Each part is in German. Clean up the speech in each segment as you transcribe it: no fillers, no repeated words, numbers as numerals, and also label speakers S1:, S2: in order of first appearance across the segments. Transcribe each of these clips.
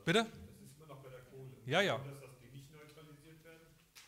S1: Bitte?
S2: Das ist immer noch bei der Kohle.
S1: Ja, ja.
S2: Und dass die nicht neutralisiert werden?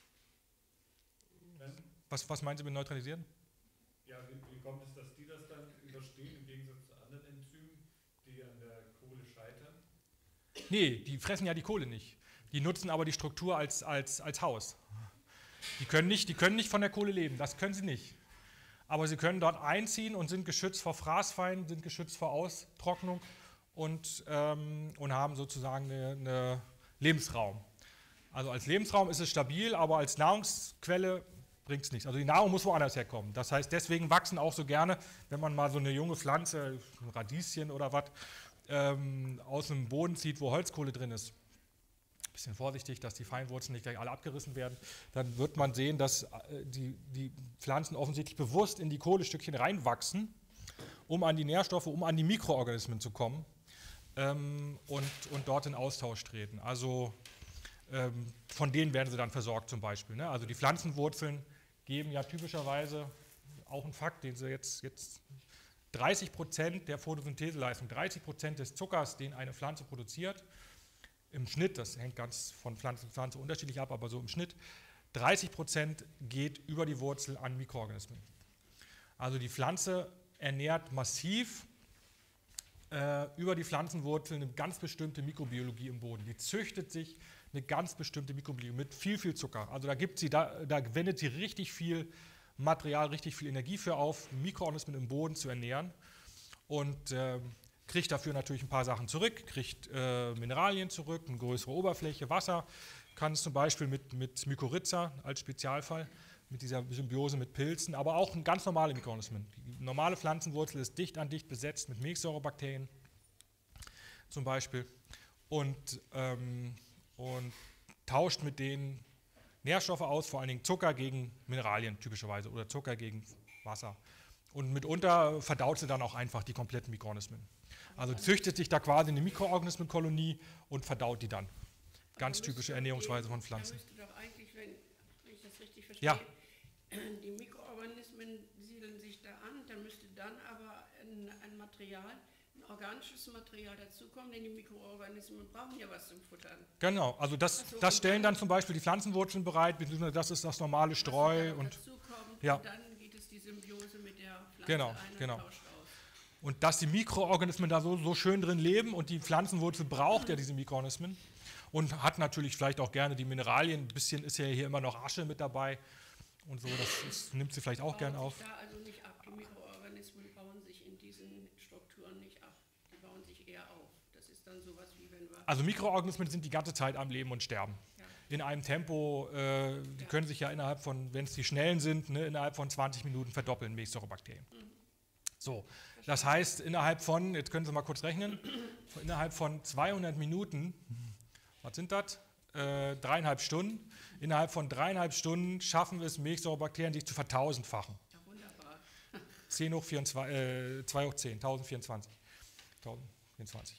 S1: Was meinen Sie mit neutralisieren?
S2: Ja, wie kommt es, dass die das dann überstehen im Gegensatz zu anderen Enzymen, die an der Kohle scheitern?
S1: Nee, die fressen ja die Kohle nicht. Die nutzen aber die Struktur als Haus. Die können nicht von der Kohle leben, das können sie nicht. Aber sie können dort einziehen und sind geschützt vor Fraßfeinden, sind geschützt vor Austrocknung und haben sozusagen eine Lebensraum. Also als Lebensraum ist es stabil, aber als Nahrungsquelle bringt es nichts. Also die Nahrung muss woanders herkommen. Das heißt, deswegen wachsen auch so gerne, wenn man mal so eine junge Pflanze, ein Radieschen oder was, aus dem Boden zieht, wo Holzkohle drin ist. Ein bisschen vorsichtig, dass die Feinwurzeln nicht gleich alle abgerissen werden. Dann wird man sehen, dass die Pflanzen offensichtlich bewusst in die Kohlestückchen reinwachsen, um an die Nährstoffe, um an die Mikroorganismen zu kommen und dort in Austausch treten. Also von denen werden sie dann versorgt zum Beispiel. Ne? Also die Pflanzenwurzeln geben ja typischerweise auch einen Fakt, den sie jetzt 30% der Photosyntheseleistung, 30% des Zuckers, den eine Pflanze produziert, im Schnitt, das hängt ganz von Pflanze zu Pflanze unterschiedlich ab, aber so im Schnitt, 30% geht über die Wurzel an Mikroorganismen. Also die Pflanze ernährt massiv über die Pflanzenwurzeln eine ganz bestimmte Mikrobiologie im Boden. Die züchtet sich eine ganz bestimmte Mikrobiologie mit viel, viel Zucker. Also da wendet sie richtig viel Material, richtig viel Energie für auf, Mikroorganismen im Boden zu ernähren und kriegt dafür natürlich ein paar Sachen zurück, kriegt Mineralien zurück, eine größere Oberfläche, Wasser, kann es zum Beispiel mit Mykorrhiza als Spezialfall, mit dieser Symbiose mit Pilzen, aber auch ganz normale Mikroorganismen. Die normale Pflanzenwurzel ist dicht an dicht besetzt mit Milchsäurebakterien zum Beispiel und tauscht mit denen Nährstoffe aus, vor allen Dingen Zucker gegen Mineralien typischerweise oder Zucker gegen Wasser. Und mitunter verdaut sie dann auch einfach die kompletten Mikroorganismen. Also züchtet sich da quasi eine Mikroorganismenkolonie und verdaut die dann. Ganz typische Ernährungsweise von Pflanzen.
S3: Da müsste doch eigentlich, wenn ich das richtig verstehe,
S1: ja.
S3: Die Mikroorganismen siedeln sich da an, dann müsste dann aber ein Material, ein organisches Material dazukommen, denn die Mikroorganismen brauchen ja was zum Futtern.
S1: Genau, also das stellen dann zum Beispiel die Pflanzenwurzeln bereit, beziehungsweise das ist das normale Streu. Und
S3: dann geht es die Symbiose mit der Pflanze
S1: genau.
S3: Tauscht aus.
S1: Und dass die Mikroorganismen da so schön drin leben und die Pflanzenwurzel braucht ja diese Mikroorganismen und hat natürlich vielleicht auch gerne die Mineralien, ein bisschen ist ja hier immer noch Asche mit dabei und so, das nimmt sie vielleicht auch gern auf.
S3: Da also nicht ab, die Mikroorganismen bauen sich in diesen Strukturen nicht ab, die bauen sich eher auf. Das ist dann sowas wie wenn wir...
S1: Also Mikroorganismen sind die ganze Zeit am Leben und sterben. Ja. In einem Tempo, die können sich ja innerhalb von, wenn es die schnellen sind, innerhalb von 20 Minuten verdoppeln, Milchsäurebakterien. So, das heißt, innerhalb von, jetzt können Sie mal kurz rechnen, innerhalb von 200 Minuten, was sind das? 3,5 Stunden. Innerhalb von 3,5 Stunden schaffen wir es, Milchsäurebakterien sich zu vertausendfachen.
S3: Ja, wunderbar.
S1: 10 hoch 24, 2 hoch 10, 1024. 1024.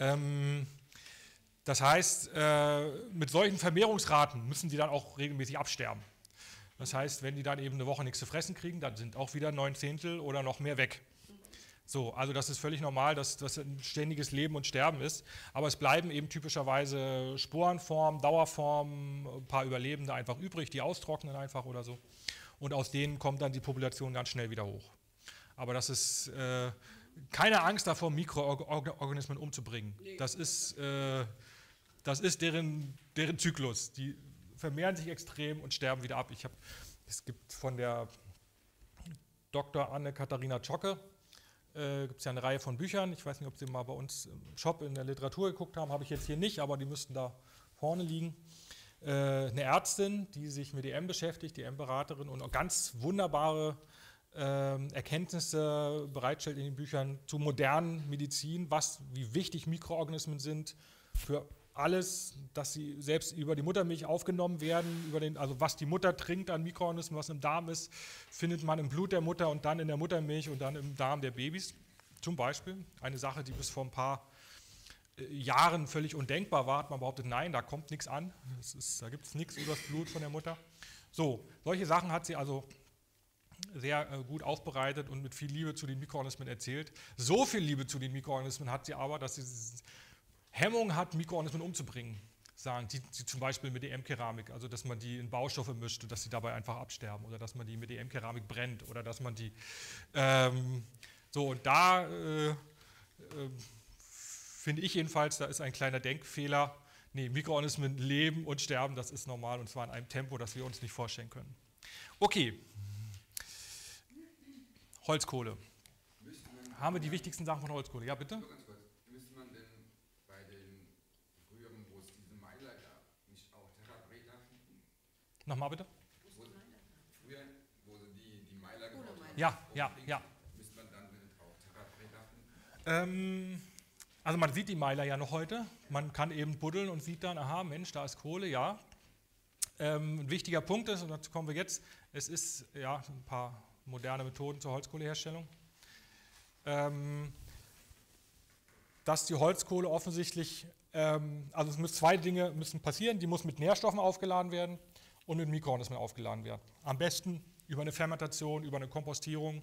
S1: Das heißt, mit solchen Vermehrungsraten müssen die dann auch regelmäßig absterben. Das heißt, wenn die dann eben eine Woche nichts zu fressen kriegen, dann sind auch wieder 9/10 oder noch mehr weg. So, also das ist völlig normal, dass das ein ständiges Leben und Sterben ist. Aber es bleiben eben typischerweise Sporenformen, Dauerformen, ein paar Überlebende einfach übrig, die austrocknen einfach oder so. Und aus denen kommt dann die Population ganz schnell wieder hoch. Aber das ist keine Angst davor, Mikroorganismen umzubringen. Das ist deren Zyklus. Die vermehren sich extrem und sterben wieder ab. Es gibt von der Dr. Anne-Katharina Zschocke, gibt es ja eine Reihe von Büchern. Ich weiß nicht, ob Sie mal bei uns im Shop in der Literatur geguckt haben, habe ich jetzt hier nicht, aber die müssten da vorne liegen. Eine Ärztin, die sich mit EM beschäftigt, die EM-Beraterin und auch ganz wunderbare Erkenntnisse bereitstellt in den Büchern zu modernen Medizin, wie wichtig Mikroorganismen sind für alles, dass sie selbst über die Muttermilch aufgenommen werden, also was die Mutter trinkt an Mikroorganismen, was im Darm ist, findet man im Blut der Mutter und dann in der Muttermilch und dann im Darm der Babys. Zum Beispiel eine Sache, die bis vor ein paar Jahren völlig undenkbar war, hat man behauptet, nein, da kommt nichts an, da gibt es nichts über das Blut von der Mutter. So, solche Sachen hat sie also sehr gut aufbereitet und mit viel Liebe zu den Mikroorganismen erzählt. So viel Liebe zu den Mikroorganismen hat sie aber, dass sie Hemmung hat, Mikroorganismen umzubringen, sagen sie zum Beispiel mit EM-Keramik, also dass man die in Baustoffe mischt und dass sie dabei einfach absterben oder dass man die mit EM-Keramik brennt oder dass man die so, und da finde ich jedenfalls, da ist ein kleiner Denkfehler. Nee, Mikroorganismen leben und sterben, das ist normal und zwar in einem Tempo, das wir uns nicht vorstellen können. Okay, Holzkohle. Haben wir die wichtigsten Sachen von Holzkohle? Ja, bitte?
S4: Nur ganz kurz. Müsste man denn bei den früheren, wo es diese Meiler gab, nicht auch Terrabreda finden?
S1: Nochmal bitte?
S4: Früher, wo sie die Meiler gebaut haben.
S1: Ja.
S4: Müsste man dann auch Terrabreda finden?
S1: Also man sieht die Meiler ja noch heute. Man kann eben buddeln und sieht dann, aha, Mensch, da ist Kohle, ja. Ein wichtiger Punkt ist, und dazu kommen wir jetzt, es ist ja ein paar moderne Methoden zur Holzkohleherstellung. Dass die Holzkohle offensichtlich, also es müssen zwei Dinge müssen passieren, die muss mit Nährstoffen aufgeladen werden und mit Mikroorganismen aufgeladen werden. Am besten über eine Fermentation, über eine Kompostierung.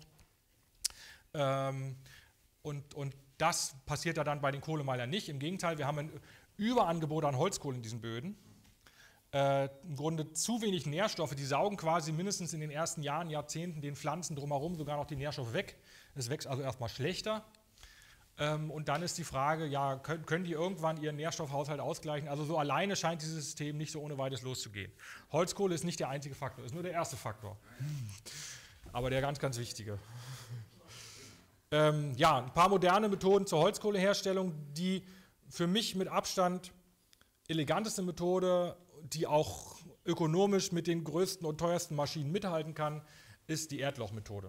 S1: Und das passiert ja dann bei den Kohlemeilern nicht. Im Gegenteil, wir haben ein Überangebot an Holzkohle in diesen Böden. Im Grunde zu wenig Nährstoffe, die saugen quasi mindestens in den ersten Jahren, Jahrzehnten den Pflanzen drumherum sogar noch die Nährstoffe weg. Es wächst also erstmal schlechter. Und dann ist die Frage, ja, können die irgendwann ihren Nährstoffhaushalt ausgleichen? Also so alleine scheint dieses System nicht so ohne weiteres loszugehen. Holzkohle ist nicht der einzige Faktor, ist nur der erste Faktor. Aber der ganz, ganz wichtige. Ja, ein paar moderne Methoden zur Holzkohleherstellung. Die für mich mit Abstand eleganteste Methode, die auch ökonomisch mit den größten und teuersten Maschinen mithalten kann, ist die Erdlochmethode,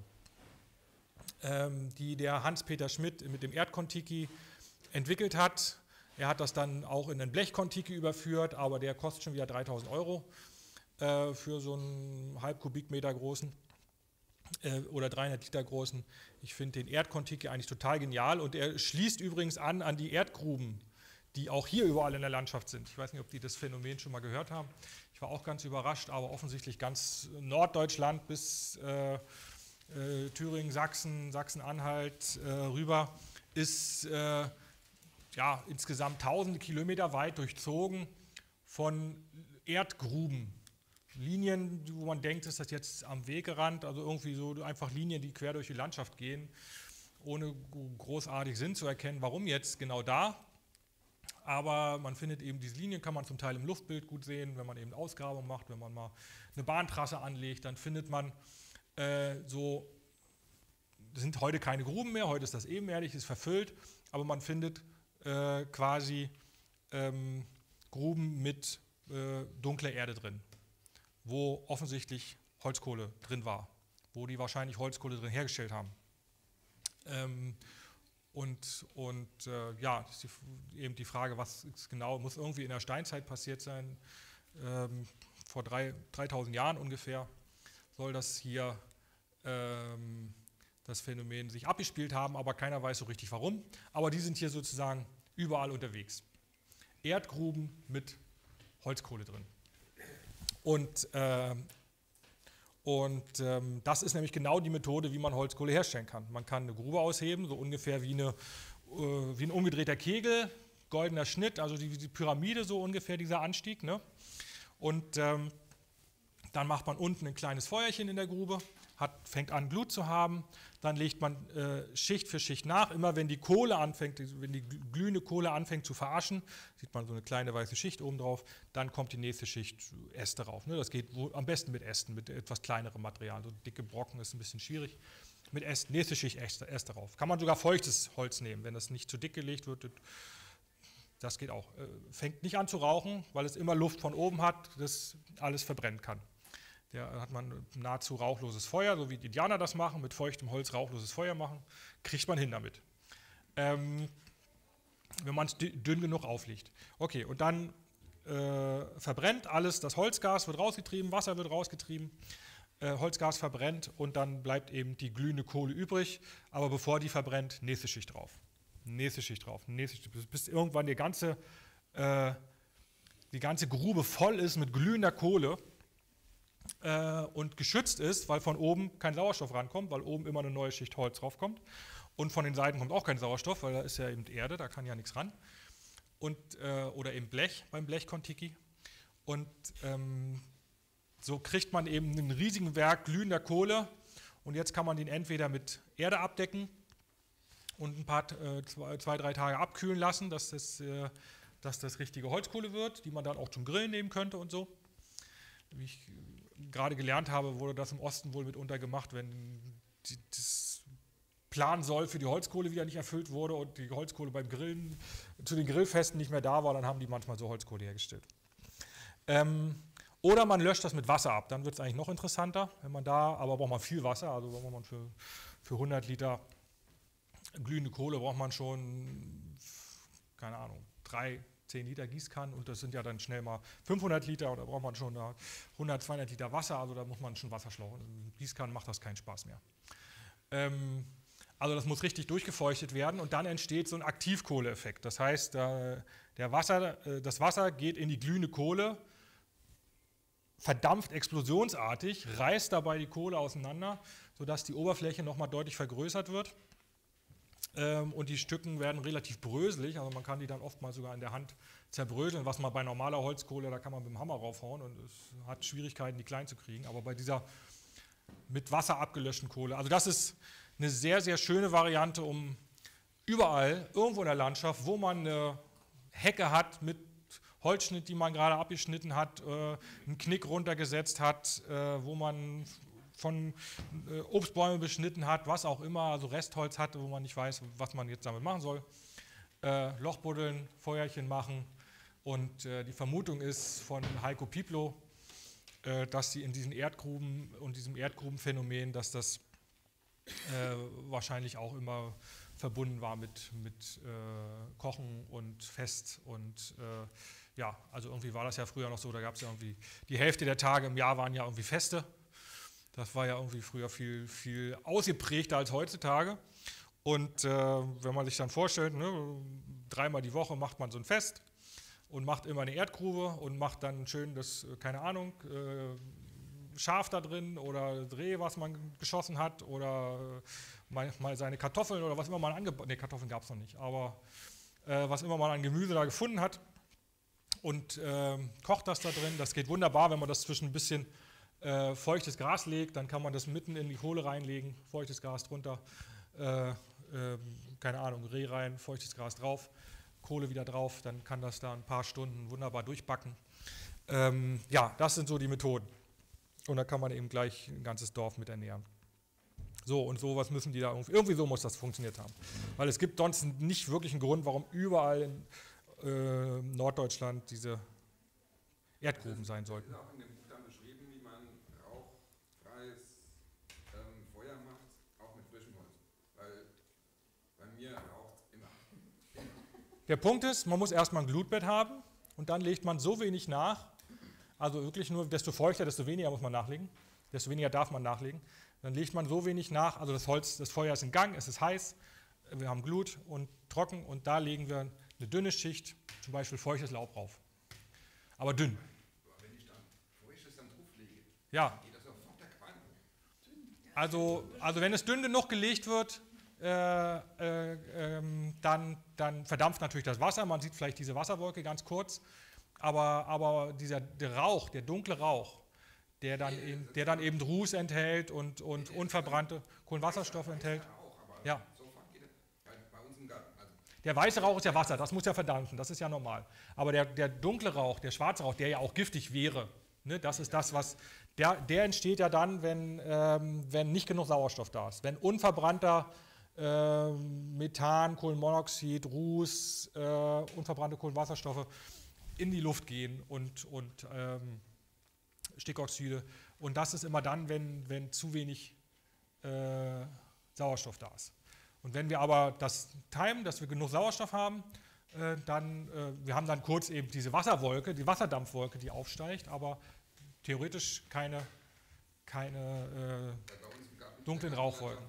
S1: die der Hans-Peter Schmidt mit dem Erdkontiki entwickelt hat. Er hat das dann auch in den Blechkontiki überführt, aber der kostet schon wieder 3.000 € für so einen halb Kubikmeter großen oder 300 Liter großen. Ich finde den Erdkontiki eigentlich total genial und er schließt übrigens an die Erdgruben, die auch hier überall in der Landschaft sind. Ich weiß nicht, ob die das Phänomen schon mal gehört haben. Ich war auch ganz überrascht, aber offensichtlich ganz Norddeutschland bis Thüringen, Sachsen, Sachsen-Anhalt rüber ist ja, insgesamt tausende Kilometer weit durchzogen von Erdgruben. Linien, wo man denkt, ist das jetzt am Wegerand, also irgendwie so einfach Linien, die quer durch die Landschaft gehen, ohne großartig Sinn zu erkennen, warum jetzt genau da. Aber man findet eben diese Linien, kann man zum Teil im Luftbild gut sehen, wenn man eben Ausgrabungen macht, wenn man mal eine Bahntrasse anlegt, dann findet man so, das sind heute keine Gruben mehr, heute ist das ebenerdig, ist verfüllt, aber man findet quasi Gruben mit dunkler Erde drin, wo offensichtlich Holzkohle drin war, wo die wahrscheinlich Holzkohle drin hergestellt haben. Ja, ist eben die Frage, was ist genau, muss irgendwie in der Steinzeit passiert sein, vor 3.000 Jahren ungefähr soll das hier das Phänomen sich abgespielt haben, aber keiner weiß so richtig warum. Aber die sind hier sozusagen überall unterwegs. Erdgruben mit Holzkohle drin. Das ist nämlich genau die Methode, wie man Holzkohle herstellen kann. Man kann eine Grube ausheben, so ungefähr wie ein umgedrehter Kegel, goldener Schnitt, also die Pyramide so ungefähr, dieser Anstieg. Ne? Und dann macht man unten ein kleines Feuerchen in der Grube, fängt an Glut zu haben, dann legt man Schicht für Schicht nach. Immer wenn die Kohle anfängt, wenn die glühende Kohle anfängt zu veraschen, sieht man so eine kleine weiße Schicht oben drauf, dann kommt die nächste Schicht Äste drauf. Ne? Das geht am besten mit Ästen, mit etwas kleinerem Material. So dicke Brocken ist ein bisschen schwierig. Mit Ästen, nächste Schicht Äste drauf. Kann man sogar feuchtes Holz nehmen, wenn das nicht zu dick gelegt wird. Das geht auch. Fängt nicht an zu rauchen, weil es immer Luft von oben hat, das alles verbrennen kann. Da hat man nahezu rauchloses Feuer, so wie die Indianer das machen, mit feuchtem Holz rauchloses Feuer machen, kriegt man hin damit. Wenn man es dünn genug auflegt. Okay, und dann verbrennt alles, das Holzgas wird rausgetrieben, Wasser wird rausgetrieben, Holzgas verbrennt und dann bleibt eben die glühende Kohle übrig, aber bevor die verbrennt, nächste Schicht drauf. Nächste Schicht drauf, nächste Schicht, bis irgendwann die ganze Grube voll ist mit glühender Kohle und geschützt ist, weil von oben kein Sauerstoff rankommt, weil oben immer eine neue Schicht Holz draufkommt und von den Seiten kommt auch kein Sauerstoff, weil da ist ja eben Erde, da kann ja nichts ran. oder eben Blech beim Blechkontiki. Und so kriegt man eben einen riesigen Berg glühender Kohle und jetzt kann man den entweder mit Erde abdecken und ein paar 2-3 Tage abkühlen lassen, dass das richtige Holzkohle wird, die man dann auch zum Grillen nehmen könnte und so. Wie ich gerade gelernt habe, wurde das im Osten wohl mitunter gemacht, wenn das Plansoll für die Holzkohle wieder nicht erfüllt wurde und die Holzkohle beim Grillen zu den Grillfesten nicht mehr da war, dann haben die manchmal so Holzkohle hergestellt. Oder man löscht das mit Wasser ab, dann wird es eigentlich noch interessanter, wenn man da, aber braucht man viel Wasser, also braucht man für 100 Liter glühende Kohle braucht man schon, keine Ahnung, 10 Liter Gießkannen und das sind ja dann schnell mal 500 Liter oder braucht man schon 100, 200 Liter Wasser, also da muss man schon Wasserschlauch. In Gießkannen macht das keinen Spaß mehr. Also das muss richtig durchgefeuchtet werden und dann entsteht so ein Aktivkohleeffekt. Das heißt, das Wasser geht in die glühende Kohle, verdampft explosionsartig, reißt dabei die Kohle auseinander, sodass die Oberfläche nochmal deutlich vergrößert wird. Und die Stücken werden relativ bröselig, also man kann die dann oftmals sogar in der Hand zerbröseln, was man bei normaler Holzkohle, da kann man mit dem Hammer raufhauen und es hat Schwierigkeiten, die klein zu kriegen, aber bei dieser mit Wasser abgelöschten Kohle, also das ist eine sehr, sehr schöne Variante, um überall, irgendwo in der Landschaft, wo man eine Hecke hat mit Holzschnitt, die man gerade abgeschnitten hat, einen Knick runtergesetzt hat, wo man von Obstbäume beschnitten hat, was auch immer, also Restholz hatte, wo man nicht weiß, was man jetzt damit machen soll. Loch buddeln, Feuerchen machen und die Vermutung ist von Heiko Pieplow, dass sie in diesen Erdgruben und diesem Erdgrubenphänomen, dass das wahrscheinlich auch immer verbunden war mit Kochen und Fest und ja, also irgendwie war das ja früher noch so, da gab es ja irgendwie, die Hälfte der Tage im Jahr waren ja irgendwie Feste. Das war ja irgendwie früher viel, viel ausgeprägter als heutzutage. Und wenn man sich dann vorstellt, ne, 3-mal die Woche macht man so ein Fest und macht immer eine Erdgrube und macht dann schön das, keine Ahnung, Schaf da drin oder Reh, was man geschossen hat oder mal seine Kartoffeln oder was immer man angebaut, ne, Kartoffeln gab es noch nicht, aber was immer man an Gemüse da gefunden hat und kocht das da drin. Das geht wunderbar, wenn man das zwischen ein bisschen feuchtes Gras legt, dann kann man das mitten in die Kohle reinlegen, feuchtes Gras drunter, keine Ahnung, Reh rein, feuchtes Gras drauf, Kohle wieder drauf, dann kann das da ein paar Stunden wunderbar durchbacken. Ja, das sind so die Methoden. Und da kann man eben gleich ein ganzes Dorf mit ernähren. So, und sowas müssen die da irgendwie so muss das funktioniert haben. Weil es gibt sonst nicht wirklich einen Grund, warum überall in Norddeutschland diese Erdgruben sein sollten. Der Punkt ist, man muss erstmal ein Glutbett haben und dann legt man so wenig nach, also wirklich nur, desto feuchter, desto weniger muss man nachlegen, desto weniger darf man nachlegen. Dann legt man so wenig nach, also das Feuer ist in Gang, es ist heiß, wir haben Glut und trocken und da legen wir eine dünne Schicht, zum Beispiel feuchtes Laub drauf. Aber dünn.
S4: Aber wenn ich dann feuchtes dann drauflege,
S1: ja.
S4: geht das sofort der Qualm hoch.
S1: Also wenn es dünn genug gelegt wird, dann verdampft natürlich das Wasser, man sieht vielleicht diese Wasserwolke ganz kurz, aber der Rauch, der dunkle Rauch, der dann eben Ruß enthält und unverbrannte Kohlenwasserstoffe enthält. Ja. Der weiße Rauch ist ja Wasser, das muss ja verdampfen, das ist ja normal. Aber der dunkle Rauch, der schwarze Rauch, der ja auch giftig wäre, ne, das ist das, was der entsteht ja dann, wenn nicht genug Sauerstoff da ist, wenn unverbrannter Methan, Kohlenmonoxid, Ruß, unverbrannte Kohlenwasserstoffe in die Luft gehen und Stickoxide. Und das ist immer dann, wenn zu wenig Sauerstoff da ist. Und wenn wir aber das timen, dass wir genug Sauerstoff haben, wir haben dann kurz eben diese Wasserwolke, die Wasserdampfwolke, die aufsteigt, aber theoretisch keine dunklen Rauchwolken.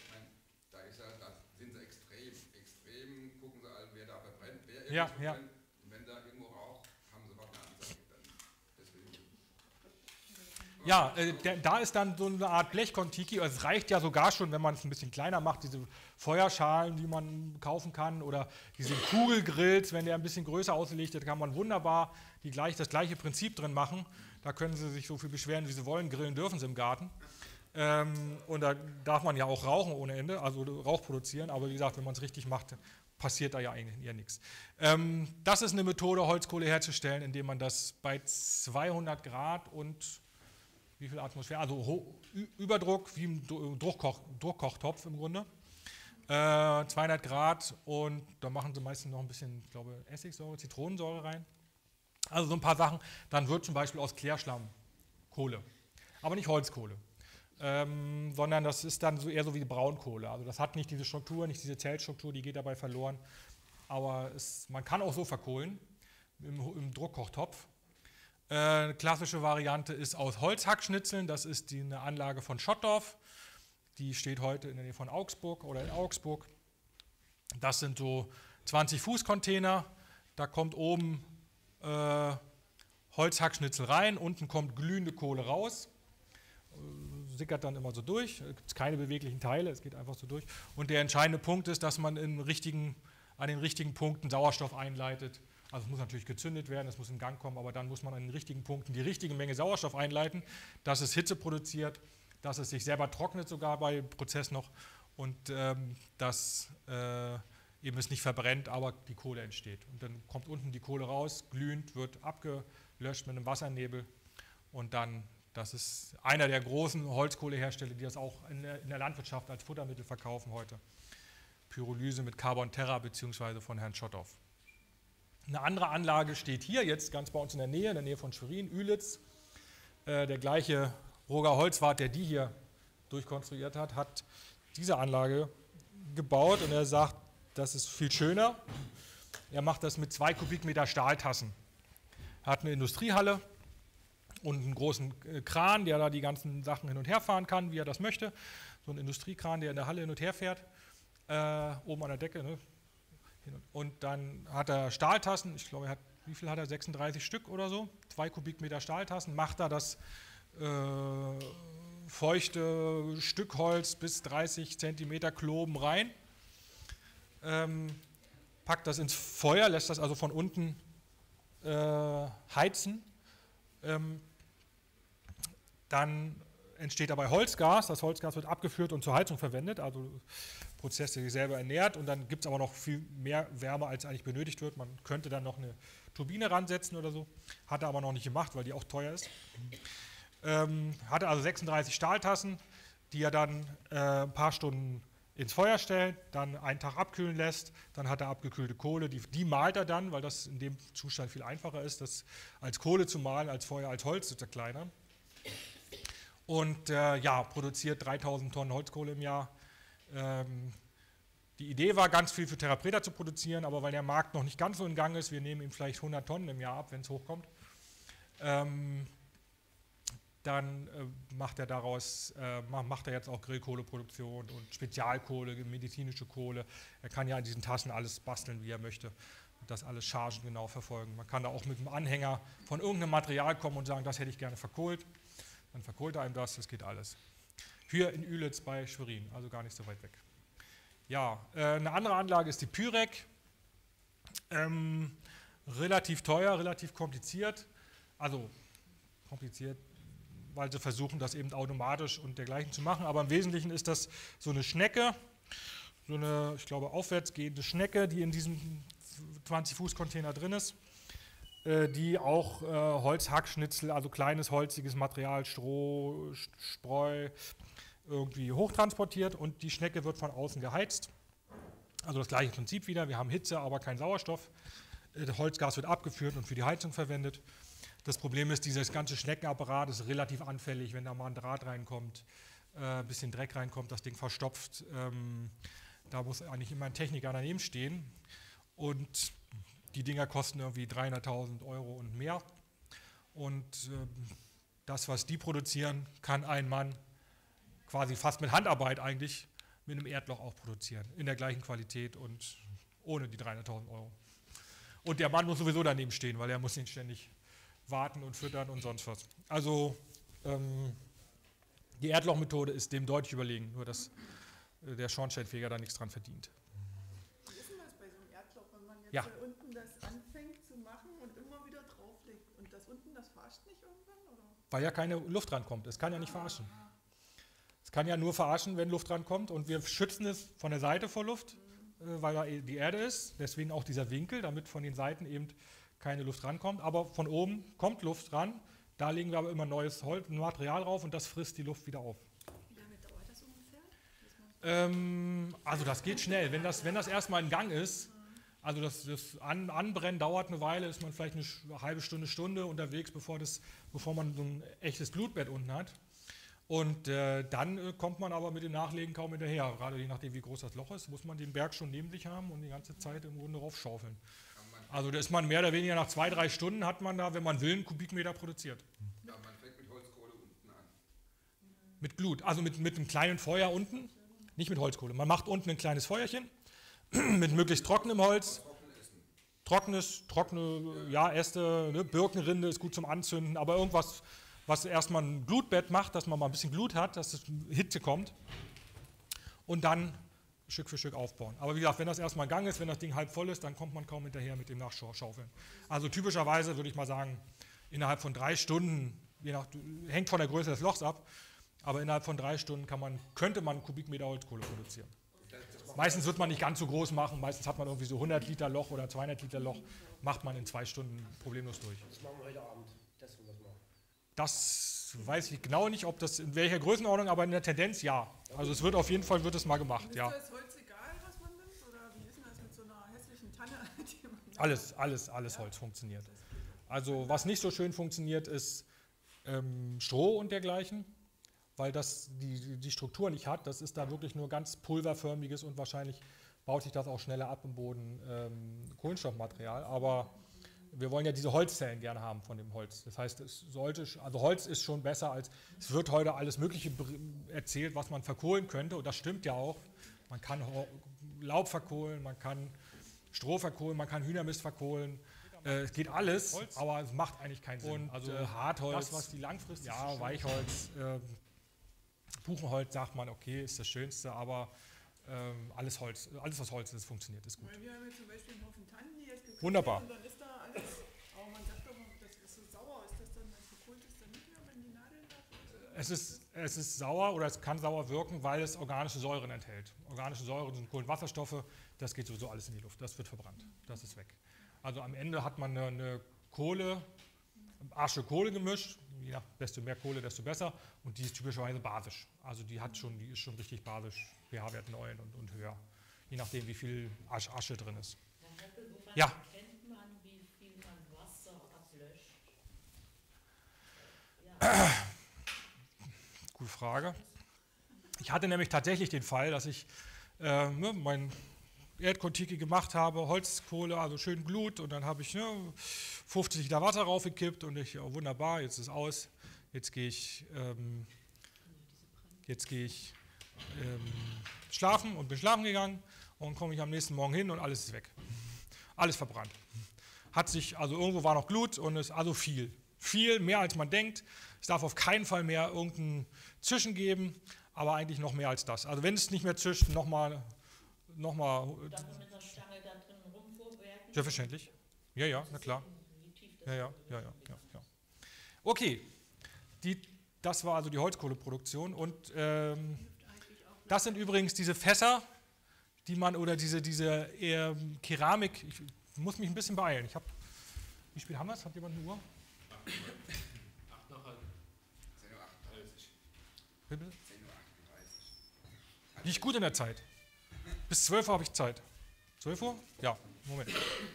S1: Ja, ja.
S4: Und wenn da irgendwo Rauch, haben sie was eine Ansage. Deswegen.
S1: Ja, da ist dann so eine Art Blechkontiki. Also es reicht ja sogar schon, wenn man es ein bisschen kleiner macht, diese Feuerschalen, die man kaufen kann, oder diese Kugelgrills, wenn der ein bisschen größer ausgelegt ist, kann man wunderbar das gleiche Prinzip drin machen. Da können Sie sich so viel beschweren, wie Sie wollen, grillen dürfen Sie im Garten. Und da darf man ja auch rauchen ohne Ende, also Rauch produzieren, aber wie gesagt, wenn man es richtig macht, passiert da ja eigentlich eher nichts. Das ist eine Methode, Holzkohle herzustellen, indem man das bei 200 Grad und wie viel Atmosphäre, also Überdruck, wie im Druckkochtopf im Grunde, 200 Grad, und da machen sie meistens noch ein bisschen, ich glaube, Essigsäure, Zitronensäure rein. Also so ein paar Sachen. Dann wird zum Beispiel aus Klärschlamm Kohle, aber nicht Holzkohle, sondern das ist dann eher so wie Braunkohle. Also das hat nicht diese Struktur, nicht diese Zellstruktur, die geht dabei verloren. Aber man kann auch so verkohlen im Druckkochtopf. Eine klassische Variante ist aus Holzhackschnitzeln. Das ist eine Anlage von Schottdorf. Die steht heute in der Nähe von Augsburg oder in Augsburg. Das sind so 20 Fuß Container. Da kommt oben Holzhackschnitzel rein, unten kommt glühende Kohle raus. Sickert dann immer so durch. Es gibt keine beweglichen Teile, es geht einfach so durch. Und der entscheidende Punkt ist, dass man an den richtigen Punkten Sauerstoff einleitet. Also es muss natürlich gezündet werden, es muss in Gang kommen, aber dann muss man an den richtigen Punkten die richtige Menge Sauerstoff einleiten, dass es Hitze produziert, dass es sich selber trocknet sogar bei Prozess noch, und dass eben es nicht verbrennt, aber die Kohle entsteht. Und dann kommt unten die Kohle raus, glühend, wird abgelöscht mit einem Wassernebel, und dann, das ist einer der großen Holzkohlehersteller, die das auch in der Landwirtschaft als Futtermittel verkaufen heute. Pyrolyse mit Carbon Terra bzw. von Herrn Schottdorf. Eine andere Anlage steht hier, jetzt ganz bei uns in der Nähe von Schwerin, Ühlitz. Der gleiche Roger Holzwart, der die hier durchkonstruiert hat, hat diese Anlage gebaut, und er sagt, das ist viel schöner. Er macht das mit 2 Kubikmeter Stahltassen. Er hat eine Industriehalle und einen großen Kran, der da die ganzen Sachen hin und her fahren kann, wie er das möchte. So ein Industriekran, der in der Halle hin und her fährt, oben an der Decke. Ne? Und dann hat er Stahltassen, ich glaube, wie viel hat er? 36 Stück oder so, 2 Kubikmeter Stahltassen, macht da das feuchte Stückholz bis 30 Zentimeter Kloben rein, packt das ins Feuer, lässt das also von unten heizen. Dann entsteht dabei Holzgas. Das Holzgas wird abgeführt und zur Heizung verwendet, also Prozess, der sich selber ernährt. Und dann gibt es aber noch viel mehr Wärme, als eigentlich benötigt wird. Man könnte dann noch eine Turbine ransetzen oder so. Hat er aber noch nicht gemacht, weil die auch teuer ist. Hatte also 36 Stahltassen, die er dann ein paar Stunden ins Feuer stellt, dann einen Tag abkühlen lässt, dann hat er abgekühlte Kohle, die malt er dann, weil das in dem Zustand viel einfacher ist, das als Kohle zu mahlen, als Feuer, als Holz zu zerkleinern. Und produziert 3000 Tonnen Holzkohle im Jahr. Die Idee war, ganz viel für Terra Preta zu produzieren, aber weil der Markt noch nicht ganz so in Gang ist, wir nehmen ihm vielleicht 100 Tonnen im Jahr ab, wenn es hochkommt, dann macht er jetzt auch Grillkohleproduktion und Spezialkohle, medizinische Kohle. Er kann ja in diesen Tassen alles basteln, wie er möchte, und das alles chargengenau verfolgen. Man kann da auch mit einem Anhänger von irgendeinem Material kommen und sagen, das hätte ich gerne verkohlt. Dann verkohlt er einem das geht alles. Hier in Ühlitz bei Schwerin, also gar nicht so weit weg. Ja, eine andere Anlage ist die Pyrek. Relativ teuer, relativ kompliziert. Also kompliziert, weil sie versuchen, das eben automatisch und dergleichen zu machen. Aber im Wesentlichen ist das so eine Schnecke, so eine, ich glaube, aufwärtsgehende Schnecke, die in diesem 20-Fuß-Container drin ist, die auch Holzhackschnitzel, also kleines holziges Material, Stroh, Spreu, irgendwie hochtransportiert, und die Schnecke wird von außen geheizt. Also das gleiche Prinzip wieder, wir haben Hitze, aber kein Sauerstoff. Das Holzgas wird abgeführt und für die Heizung verwendet. Das Problem ist, dieses ganze Schneckenapparat ist relativ anfällig, wenn da mal ein Draht reinkommt, ein bisschen Dreck reinkommt, das Ding verstopft. Da muss eigentlich immer ein Techniker daneben stehen. Und die Dinger kosten irgendwie 300.000 € und mehr. Und das, was die produzieren, kann ein Mann quasi fast mit Handarbeit eigentlich mit einem Erdloch auch produzieren. In der gleichen Qualität und ohne die 300.000 €. Und der Mann muss sowieso daneben stehen, weil er muss ihn ständig warten und füttern und sonst was. Also Die Erdlochmethode ist dem deutlich überlegen, nur dass der Schornsteinfeger da nichts dran verdient.
S5: Wie ist denn das bei so einem Erdloch, wenn man jetzt
S1: Ja.
S5: hier unten das anfängt zu machen und immer wieder drauflegt und das unten, das verarscht nicht irgendwann? Oder?
S1: Weil ja keine Luft rankommt. Es kann ja nicht verarschen. Es kann ja nur verarschen, wenn Luft rankommt. Und wir schützen es von der Seite vor Luft, weil da die Erde ist. Deswegen auch dieser Winkel, damit von den Seiten eben keine Luft rankommt. Aber von oben kommt Luft ran. Da legen wir aber immer neues Material drauf und das frisst die Luft wieder auf.
S5: Wie lange dauert das ungefähr?
S1: Also das geht schnell. Wenn das erstmal in Gang ist, also das Anbrennen dauert eine Weile, ist man vielleicht eine halbe Stunde unterwegs, bevor man so ein echtes Glutbett unten hat. Und dann kommt man aber mit dem Nachlegen kaum hinterher. Gerade je nachdem, wie groß das Loch ist, muss man den Berg schon neben sich haben und die ganze Zeit im Grunde raufschaufeln. Also da ist man mehr oder weniger nach 2-3 Stunden, hat man da, wenn man will, einen Kubikmeter produziert.
S4: Ja, man fängt mit Holzkohle unten an.
S1: Mit Glut, also mit einem kleinen Feuer unten, nicht mit Holzkohle. Man macht unten ein kleines Feuerchen mit möglichst trockenem Holz. Trockene Äste, ne? Birkenrinde ist gut zum Anzünden, aber irgendwas, was erstmal ein Glutbett macht, dass man mal ein bisschen Glut hat, dass es Hitze kommt und dann Stück für Stück aufbauen. Aber wie gesagt, wenn das erstmal in Gang ist, wenn das Ding halb voll ist, dann kommt man kaum hinterher mit dem Nachschaufeln. Also typischerweise würde ich mal sagen, innerhalb von 3 Stunden, hängt von der Größe des Lochs ab, aber innerhalb von 3 Stunden könnte man einen Kubikmeter Holzkohle produzieren. Meistens wird man nicht ganz so groß machen, meistens hat man irgendwie so 100 Liter Loch oder 200 Liter Loch, macht man in 2 Stunden problemlos durch.
S6: Das machen wir heute Abend. Testen wir das mal.
S1: Das weiß ich genau nicht, ob das in welcher Größenordnung, aber in der Tendenz ja. Also es wird auf jeden Fall mal gemacht,
S5: Und
S1: ja.
S5: ist das Holz egal, was man nimmt? Oder wie ist denn das mit so einer hässlichen Tanne? Die man nimmt?
S1: Alles Holz funktioniert. Also was nicht so schön funktioniert, ist Stroh und dergleichen, weil das die Struktur nicht hat. Das ist da wirklich nur ganz pulverförmiges und wahrscheinlich baut sich das auch schneller ab im Boden, Kohlenstoffmaterial. Aber wir wollen ja diese Holzzellen gerne haben von dem Holz. Das heißt, Holz ist schon besser als, es wird heute alles Mögliche erzählt, was man verkohlen könnte und das stimmt ja auch. Man kann Laub verkohlen, man kann Stroh verkohlen, man kann Hühnermist verkohlen. Es geht alles, aber es macht eigentlich keinen Sinn. Und also Hartholz, das, was die langfristig Weichholz, Buchenholz sagt man, okay, ist das Schönste, aber alles Holz, alles was Holz ist, funktioniert, ist gut.
S5: Weil wir haben jetzt zum Beispiel einen Haufen Tannen, die jetzt gekühlt
S1: Wunderbar.
S5: sind und dann ist da alles, aber man sagt doch, das ist so sauer, ist das dann, als verkohlt ist dann nicht mehr, wenn die Nadeln da
S1: Es ist sauer oder es kann sauer wirken, weil es organische Säuren enthält. Organische Säuren sind Kohlenwasserstoffe, das geht sowieso alles in die Luft, das wird verbrannt, das ist weg. Also am Ende hat man eine Asche-Kohle-Gemisch, desto mehr Kohle, desto besser und die ist typischerweise basisch. Also die ist schon richtig basisch, pH-Wert 9 und höher, je nachdem wie viel Asche drin ist.
S7: Herr Heppel, woran
S1: Ja.
S7: erkennt man, wie viel man Wasser ablöscht? Ja.
S1: Gute Frage. Ich hatte nämlich tatsächlich den Fall, dass ich mein Erdkontiki gemacht habe, Holzkohle, also schön Glut und dann habe ich 50 Liter Wasser raufgekippt und wunderbar, jetzt ist aus, jetzt gehe ich schlafen und bin schlafen gegangen und komme ich am nächsten Morgen hin und alles ist weg. Alles verbrannt. Also irgendwo war noch Glut und es also viel mehr als man denkt. Es darf auf keinen Fall mehr irgendein Zischen geben, aber eigentlich noch mehr als das. Also wenn es nicht mehr zischt, nochmal.
S7: Darf man mit einer Stange da drin rumvorwerken?
S1: Selbstverständlich. Ja, na klar.
S7: Wie tief das
S1: Ja. Okay, das war also die Holzkohleproduktion und das sind übrigens diese Fässer, die man, oder diese Keramik, ich muss mich ein bisschen beeilen. Wie spät haben wir es? Hat jemand eine Uhr?
S2: 8 nach halb.
S4: 10:38
S1: Bitte?
S4: 10:38
S1: Liege ich gut in der Zeit? Bis 12 Uhr habe ich Zeit. 12 Uhr? Ja, Moment.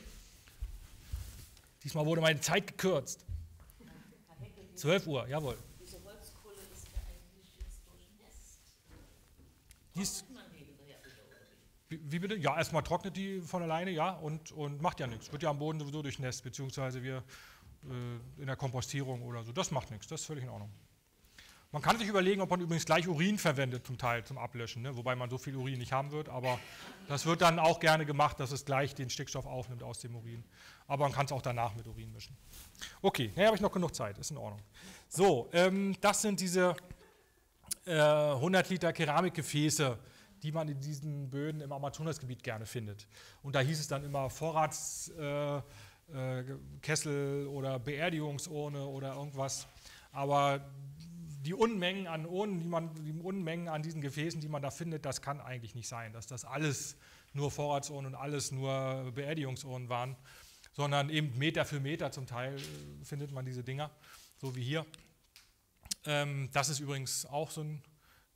S1: Diesmal wurde meine Zeit gekürzt. 12 Uhr, jawohl.
S7: Diese Holzkohle ist ja eigentlich jetzt durchnässt.
S1: Die ist,
S7: Trocknet man die hinterher wieder, oder wie?
S1: wie bitte? Ja, erstmal trocknet die von alleine, ja, und macht ja nichts. Wird ja am Boden sowieso durchnässt, beziehungsweise wir in der Kompostierung oder so. Das macht nichts, das ist völlig in Ordnung. Man kann sich überlegen, ob man übrigens gleich Urin verwendet zum Teil zum Ablöschen, ne? Wobei man so viel Urin nicht haben wird, aber das wird dann auch gerne gemacht, dass es gleich den Stickstoff aufnimmt aus dem Urin. Aber man kann es auch danach mit Urin mischen. Okay, habe ich noch genug Zeit, ist in Ordnung. So, das sind diese 100 Liter Keramikgefäße, die man in diesen Böden im Amazonasgebiet gerne findet. Und da hieß es dann immer Vorratskessel oder Beerdigungsurne oder irgendwas. Aber die Unmengen an Urnen, die Unmengen an diesen Gefäßen, die man da findet, das kann eigentlich nicht sein, dass das alles nur Vorratsurnen und alles nur Beerdigungsurnen waren, sondern eben Meter für Meter zum Teil findet man diese Dinger, so wie hier. Das ist übrigens auch so ein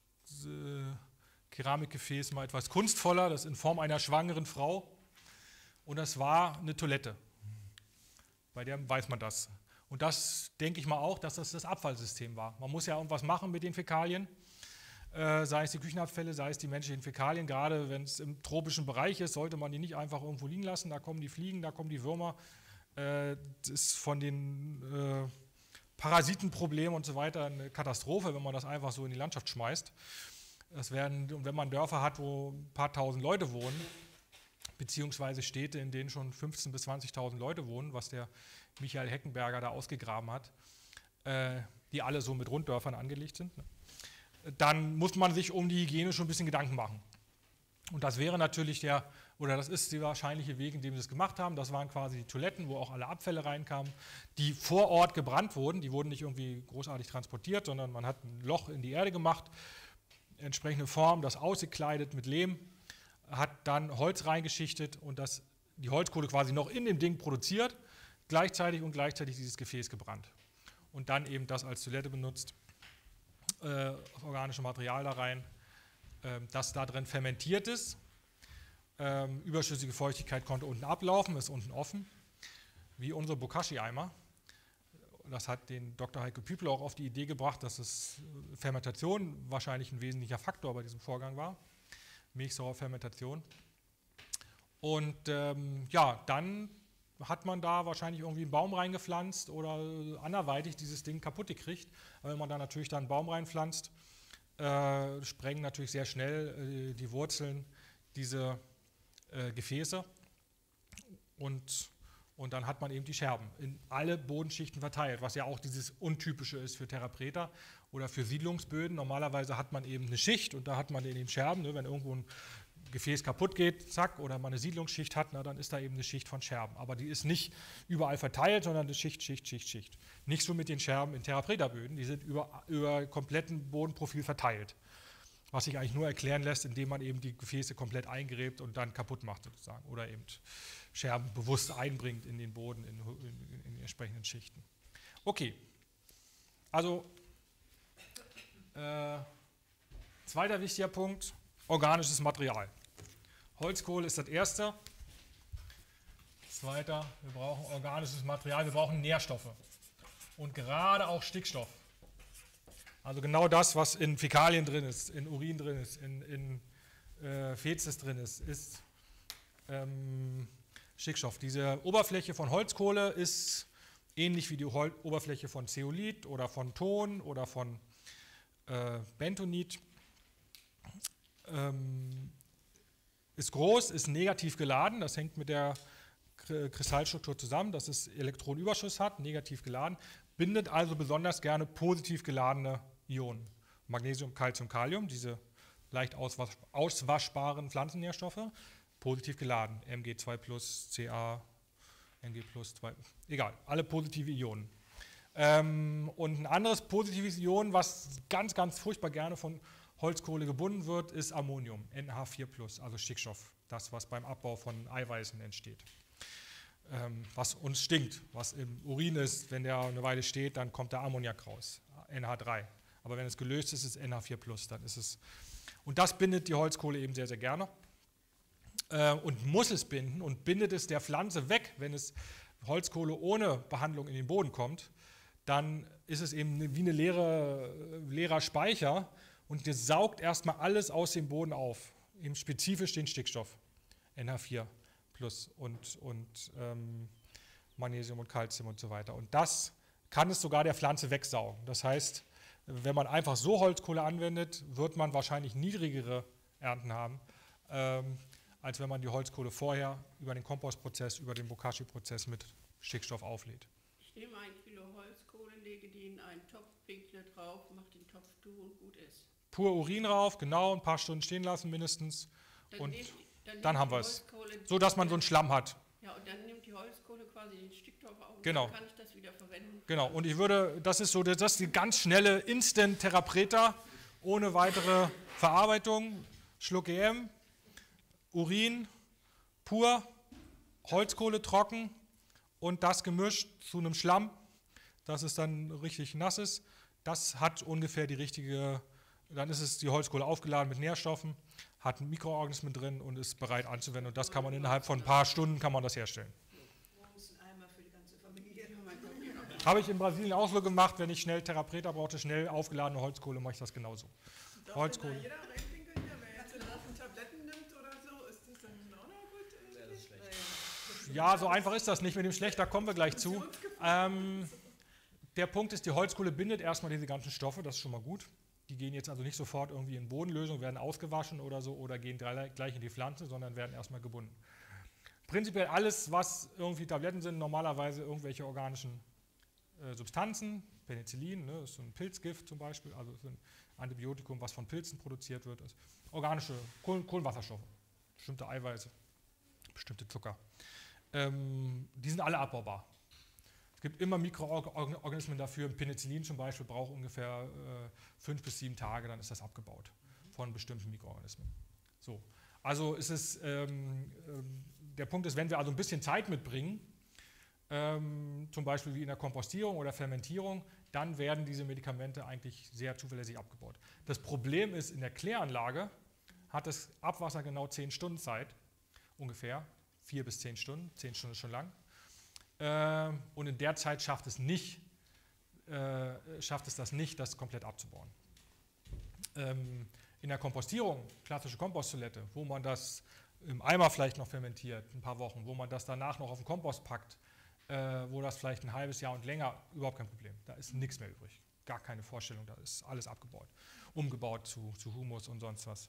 S1: Keramikgefäß, mal etwas kunstvoller, das ist in Form einer schwangeren Frau. Und das war eine Toilette. Bei der weiß man das. Und das denke ich mal auch, dass das das Abfallsystem war. Man muss ja irgendwas machen mit den Fäkalien, sei es die Küchenabfälle, sei es die menschlichen Fäkalien. Gerade wenn es im tropischen Bereich ist, sollte man die nicht einfach irgendwo liegen lassen. Da kommen die Fliegen, da kommen die Würmer. Das ist von den Parasitenproblemen und so weiter eine Katastrophe, wenn man das einfach so in die Landschaft schmeißt. Und wenn man Dörfer hat, wo ein paar tausend Leute wohnen, beziehungsweise Städte, in denen schon 15.000 bis 20.000 Leute wohnen, was der Michael Heckenberger da ausgegraben hat, die alle so mit Runddörfern angelegt sind, ne? Dann muss man sich um die Hygiene schon ein bisschen Gedanken machen. Und das wäre natürlich das ist der wahrscheinliche Weg, in dem sie es gemacht haben. Das waren quasi die Toiletten, wo auch alle Abfälle reinkamen, die vor Ort gebrannt wurden. Die wurden nicht irgendwie großartig transportiert, sondern man hat ein Loch in die Erde gemacht, entsprechende Form, das ausgekleidet mit Lehm, hat dann Holz reingeschichtet und die Holzkohle quasi noch in dem Ding produziert, gleichzeitig dieses Gefäß gebrannt. Und dann eben das als Toilette benutzt, organische Material da rein, das da drin fermentiert ist. Überschüssige Feuchtigkeit konnte unten ablaufen, ist unten offen, wie unsere Bokashi-Eimer. Das hat den Dr. Heike Püpel auch auf die Idee gebracht, dass Fermentation wahrscheinlich ein wesentlicher Faktor bei diesem Vorgang war. Milchsäurefermentation. Und dann hat man da wahrscheinlich irgendwie einen Baum reingepflanzt oder anderweitig dieses Ding kaputt gekriegt. Aber wenn man da natürlich dann einen Baum reinpflanzt, sprengen natürlich sehr schnell die Wurzeln diese Gefäße und dann hat man eben die Scherben in alle Bodenschichten verteilt, was ja auch dieses Untypische ist für Therapreta oder für Siedlungsböden. Normalerweise hat man eben eine Schicht und da hat man eben Scherben, ne, wenn irgendwo ein Gefäß kaputt geht, zack, oder man eine Siedlungsschicht hat, dann ist da eben eine Schicht von Scherben. Aber die ist nicht überall verteilt, sondern eine Schicht. Nicht so mit den Scherben in Therapreta-Böden, die sind über kompletten Bodenprofil verteilt. Was sich eigentlich nur erklären lässt, indem man eben die Gefäße komplett eingräbt und dann kaputt macht sozusagen. Oder eben Scherben bewusst einbringt in den Boden, in die entsprechenden Schichten. Okay, also zweiter wichtiger Punkt, organisches Material. Holzkohle ist das erste. Zweiter, wir brauchen organisches Material, wir brauchen Nährstoffe. Und gerade auch Stickstoff. Also genau das, was in Fäkalien drin ist, in Urin drin ist, in Fezes drin ist Stickstoff. Diese Oberfläche von Holzkohle ist ähnlich wie die Oberfläche von Zeolit oder von Ton oder von Bentonit. Ist groß, ist negativ geladen, das hängt mit der Kristallstruktur zusammen, dass es Elektronenüberschuss hat, negativ geladen, bindet also besonders gerne positiv geladene Ionen. Magnesium, Calcium, Kalium, diese leicht auswaschbaren Pflanzennährstoffe, positiv geladen, Mg2+, Ca, Mg+, 2, egal, alle positive Ionen. Und ein anderes positives Ion, was ganz, ganz furchtbar gerne von Holzkohle gebunden wird, ist Ammonium, NH4+, also Stickstoff, das, was beim Abbau von Eiweißen entsteht. Was uns stinkt, was im Urin ist, wenn der eine Weile steht, dann kommt der Ammoniak raus, NH3. Aber wenn es gelöst ist, ist es NH4+, dann ist es. Und das bindet die Holzkohle eben sehr, sehr gerne und muss es binden und bindet es der Pflanze weg, wenn es Holzkohle ohne Behandlung in den Boden kommt, dann ist es eben wie ein leerer Speicher und der saugt erstmal alles aus dem Boden auf, eben spezifisch den Stickstoff, NH4 und Magnesium und Calcium und so weiter. Und das kann es sogar der Pflanze wegsaugen. Das heißt, Wenn man einfach so Holzkohle anwendet, wird man wahrscheinlich niedrigere Ernten haben, als wenn man die Holzkohle vorher über den Kompostprozess, über den Bokashi-Prozess mit Stickstoff auflädt.
S3: Ich nehme 1 Kilo Holzkohle, lege die in einen Topf, pinkle drauf, mache den Topf zu und gut ist.
S1: Pur Urin rauf, genau, ein paar Stunden stehen lassen mindestens. Und dann haben wir es. So, dass man so einen Schlamm hat.
S3: Ja, und dann nimmt die Holzkohle quasi den Stickstoff auf und
S1: Genau.
S3: dann kann ich das wieder verwenden.
S1: Genau, und ich würde, das ist die ganz schnelle Instant-Therapeuta, ohne weitere Verarbeitung. Schluck EM, Urin, pur, Holzkohle trocken und das gemischt zu einem Schlamm, dass es dann richtig nass ist. Das hat ungefähr die richtige, dann ist es die Holzkohle aufgeladen mit Nährstoffen, hat Mikroorganismen drin und ist bereit anzuwenden. Und das kann man innerhalb von ein paar Stunden kann man das herstellen.
S5: Morgens ein Eimer für die ganze Familie.
S1: Habe ich in Brasilien auch so gemacht, wenn ich schnell Therapeuta brauchte, schnell aufgeladene Holzkohle, mache ich das genauso.
S5: Darf
S1: Holzkohle.
S5: denn da jeder reinpinkeln? Ja, wer jetzt einen Haufen Tabletten nimmt oder so, ist das dann auch noch gut?
S6: Ja, das ist schlecht.
S1: Ja, so einfach ist das nicht mit dem Schlecht, da kommen wir gleich zu. Der Punkt ist, die Holzkohle bindet erstmal diese ganzen Stoffe, das ist schon mal gut. Die gehen jetzt also nicht sofort irgendwie in Bodenlösung, werden ausgewaschen oder so oder gehen gleich in die Pflanze, sondern werden erstmal gebunden. Prinzipiell alles, was irgendwie Tabletten sind, normalerweise irgendwelche organischen Substanzen, Penicillin, ne, ist so ein Pilzgift zum Beispiel, also ist ein Antibiotikum, was von Pilzen produziert wird, ist organische Kohlenwasserstoffe, bestimmte Eiweiße, bestimmte Zucker. Die sind alle abbaubar. Es gibt immer Mikroorganismen dafür. Penicillin zum Beispiel braucht ungefähr 5 bis 7 Tage, dann ist das abgebaut von bestimmten Mikroorganismen. So. Also ist es, der Punkt ist, wenn wir also ein bisschen Zeit mitbringen, zum Beispiel wie in der Kompostierung oder Fermentierung, dann werden diese Medikamente eigentlich sehr zuverlässig abgebaut. Das Problem ist, in der Kläranlage hat das Abwasser genau 10 Stunden Zeit, ungefähr 4 bis 10 Stunden, 10 Stunden ist schon lang. Und in der Zeit schafft es das nicht, das komplett abzubauen. In der Kompostierung, klassische Komposttoilette, wo man das im Eimer vielleicht noch fermentiert, ein paar Wochen, wo man das danach noch auf den Kompost packt, wo das vielleicht ein halbes Jahr und länger, überhaupt kein Problem. Da ist nichts mehr übrig. Gar keine Vorstellung, da ist alles abgebaut. Umgebaut zu Humus und sonst was.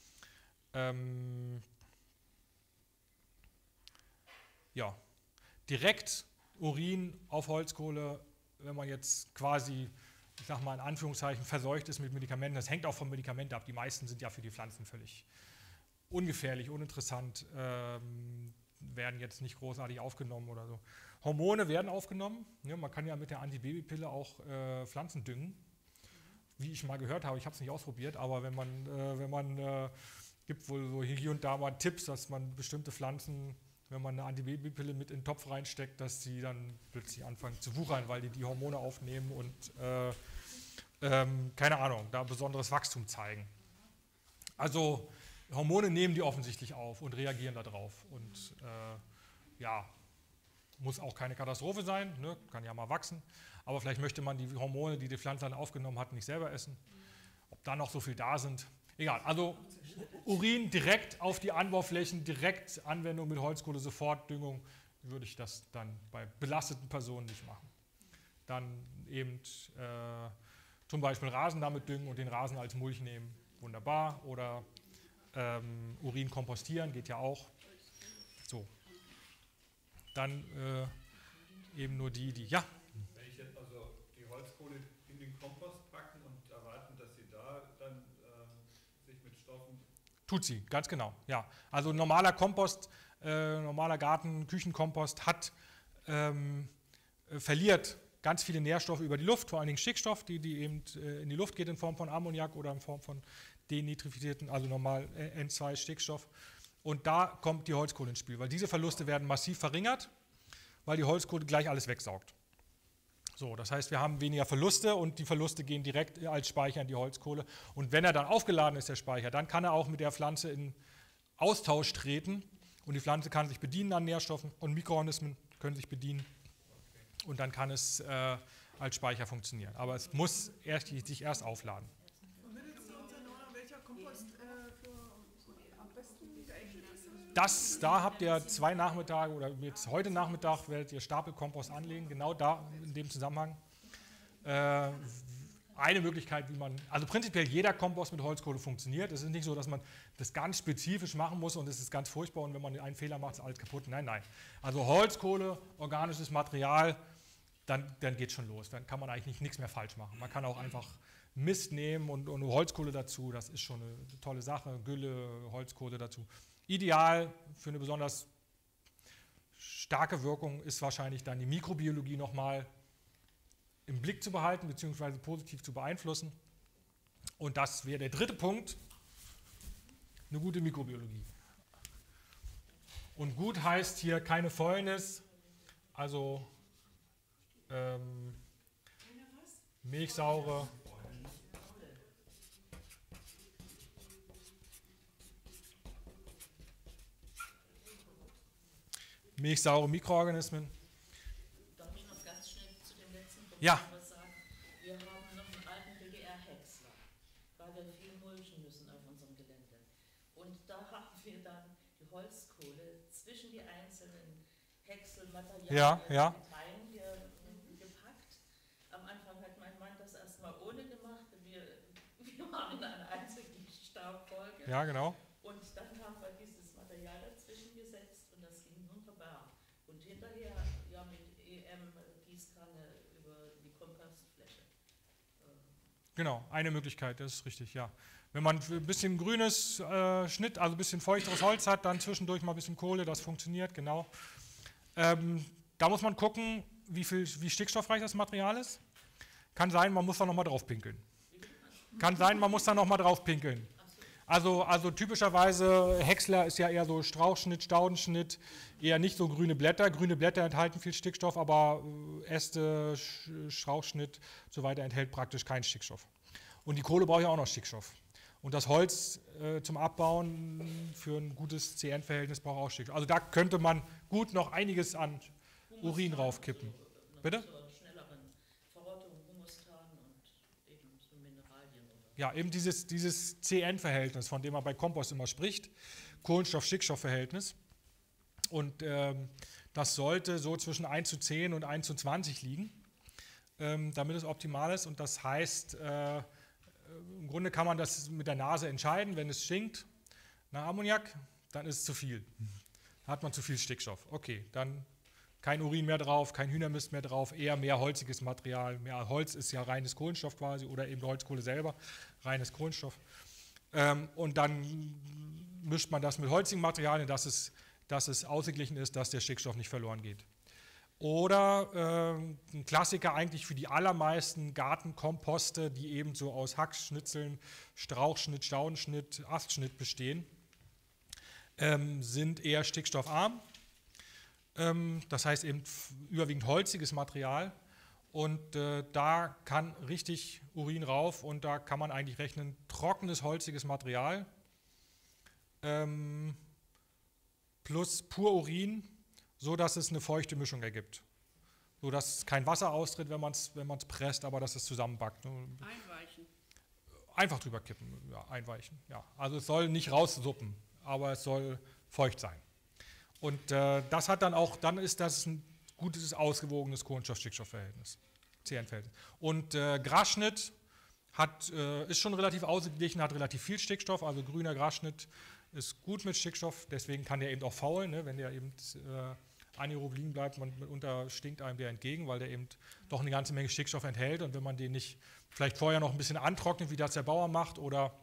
S1: Ja, direkt Urin auf Holzkohle, wenn man jetzt quasi, ich sag mal in Anführungszeichen, verseucht ist mit Medikamenten, das hängt auch vom Medikament ab. Die meisten sind ja für die Pflanzen völlig ungefährlich, uninteressant, werden jetzt nicht großartig aufgenommen oder so. Hormone werden aufgenommen. Ja, man kann ja mit der Antibabypille auch Pflanzen düngen. Wie ich mal gehört habe, ich habe es nicht ausprobiert, aber wenn man gibt wohl so hier und da mal Tipps, dass man bestimmte Pflanzen, wenn man eine Antibabypille mit in den Topf reinsteckt, dass sie dann plötzlich anfangen zu wuchern, weil die Hormone aufnehmen und keine Ahnung, da besonderes Wachstum zeigen. Also Hormone nehmen die offensichtlich auf und reagieren darauf. Und ja, muss auch keine Katastrophe sein, ne? Kann ja mal wachsen. Aber vielleicht möchte man die Hormone, die die Pflanze dann aufgenommen hat, nicht selber essen. Ob da noch so viel da sind, egal. Also Urin direkt auf die Anbauflächen, direkt Anwendung mit Holzkohle, Sofortdüngung, würde ich das dann bei belasteten Personen nicht machen. Dann eben zum Beispiel Rasen damit düngen und den Rasen als Mulch nehmen, wunderbar. Oder Urin kompostieren, geht ja auch. So. Dann eben nur die, ja.
S2: Wenn ich jetzt also die Holzkohle in den Kompost packen und erwarten, dass sie da dann sich mit Stoffen...
S1: Tut sie, ganz genau, ja. Also normaler Kompost, normaler Garten, Küchenkompost verliert ganz viele Nährstoffe über die Luft, vor allen Dingen Stickstoff, die eben in die Luft geht in Form von Ammoniak oder in Form von denitrifizierten, also normal N2 Stickstoff. Und da kommt die Holzkohle ins Spiel, weil diese Verluste werden massiv verringert, weil die Holzkohle gleich alles wegsaugt. So, das heißt, wir haben weniger Verluste und die Verluste gehen direkt als Speicher in die Holzkohle. Und wenn er dann aufgeladen ist, der Speicher, dann kann er auch mit der Pflanze in Austausch treten und die Pflanze kann sich bedienen an Nährstoffen und Mikroorganismen können sich bedienen und dann kann es als Speicher funktionieren. Aber es muss sich erst aufladen.
S5: Welcher Kompost am besten geeignet ist?
S1: Da habt ihr 2 Nachmittage oder jetzt heute Nachmittag werdet ihr Stapelkompost anlegen, genau da in dem Zusammenhang. eine Möglichkeit, wie man, also prinzipiell jeder Kompost mit Holzkohle funktioniert. Es ist nicht so, dass man das ganz spezifisch machen muss und es ist ganz furchtbar und wenn man einen Fehler macht, ist alles kaputt. Nein, nein. Also Holzkohle, organisches Material, dann geht es schon los. Dann kann man eigentlich nichts mehr falsch machen. Man kann auch einfach Mist nehmen und Holzkohle dazu. Das ist schon eine tolle Sache. Gülle, Holzkohle dazu. Ideal für eine besonders starke Wirkung ist wahrscheinlich dann die Mikrobiologie nochmal im Blick zu behalten bzw. positiv zu beeinflussen. Und das wäre der dritte Punkt, eine gute Mikrobiologie. Und gut heißt hier keine Fäulnis, also milchsaure, Mikroorganismen.
S7: Darf ich noch ganz schnell zu dem letzten Punkt
S1: Ja.
S7: was sagen? Wir haben noch einen alten BGR-Häcksler, weil wir viel mulchen müssen auf unserem Gelände. Und da haben wir dann die Holzkohle zwischen die einzelnen Häckselmaterialien gepackt. Am Anfang hat mein Mann das erstmal ohne gemacht. Wir waren in einer einzigen Stabfolge.
S1: Ja, genau.
S7: Und dann haben wir dieses Material dazwischen gesetzt und das ging wunderbar. Und hinterher ja mit EM-Gießkanne über die Kompostfläche.
S1: Genau, eine Möglichkeit, das ist richtig, ja. Wenn man ein bisschen grünes Schnitt, also ein bisschen feuchteres Holz hat, dann zwischendurch mal ein bisschen Kohle, das funktioniert, genau. Da muss man gucken, wie stickstoffreich das Material ist. Kann sein, man muss da nochmal drauf pinkeln. Kann sein, man muss da nochmal drauf pinkeln. Also typischerweise, Häcksler ist ja eher so Strauchschnitt, Staudenschnitt, eher nicht so grüne Blätter. Grüne Blätter enthalten viel Stickstoff, aber Äste, Strauchschnitt und so weiter enthält praktisch keinen Stickstoff. Und die Kohle braucht ja auch noch Stickstoff. Und das Holz zum Abbauen für ein gutes CN-Verhältnis braucht auch Stickstoff. Also da könnte man gut noch einiges an Urin raufkippen. Bitte? Ja, eben dieses CN-Verhältnis, von dem man bei Kompost immer spricht, Kohlenstoff-Stickstoff-Verhältnis. Und das sollte so zwischen 1:10 und 1:20 liegen, damit es optimal ist. Und das heißt, im Grunde kann man das mit der Nase entscheiden, wenn es stinkt nach Ammoniak, dann ist es zu viel. Da hat man zu viel Stickstoff. Okay, dann kein Urin mehr drauf, kein Hühnermist mehr drauf, eher mehr holziges Material. Mehr Holz ist ja reines Kohlenstoff quasi oder eben Holzkohle selber, reines Kohlenstoff. Und dann mischt man das mit holzigen Materialien, dass es ausgeglichen ist, dass der Stickstoff nicht verloren geht. Oder ein Klassiker eigentlich für die allermeisten Gartenkomposte, die eben so aus Hackschnitzeln, Strauchschnitt, Staudenschnitt, Astschnitt bestehen, sind eher stickstoffarm. Das heißt eben überwiegend holziges Material und da kann richtig Urin rauf und da kann man eigentlich rechnen, trockenes holziges Material plus Pururin, so dass es eine feuchte Mischung ergibt. So dass kein Wasser austritt, wenn man es presst, aber dass es zusammenbackt.
S3: Einweichen.
S1: Einfach drüber kippen, ja, einweichen. Ja. Also es soll nicht raussuppen, aber es soll feucht sein. Und das hat dann ist das ein gutes, ausgewogenes Kohlenstoff-Stickstoff-Verhältnis, CN-Verhältnis. Und Grasschnitt ist schon relativ ausgeglichen, hat relativ viel Stickstoff, also grüner Grasschnitt ist gut mit Stickstoff, deswegen kann der eben auch faulen, ne, wenn der eben anaerob liegen bleibt, mitunter stinkt einem der entgegen, weil der eben doch eine ganze Menge Stickstoff enthält und wenn man den nicht vielleicht vorher noch ein bisschen antrocknet, wie das der Bauer macht, oder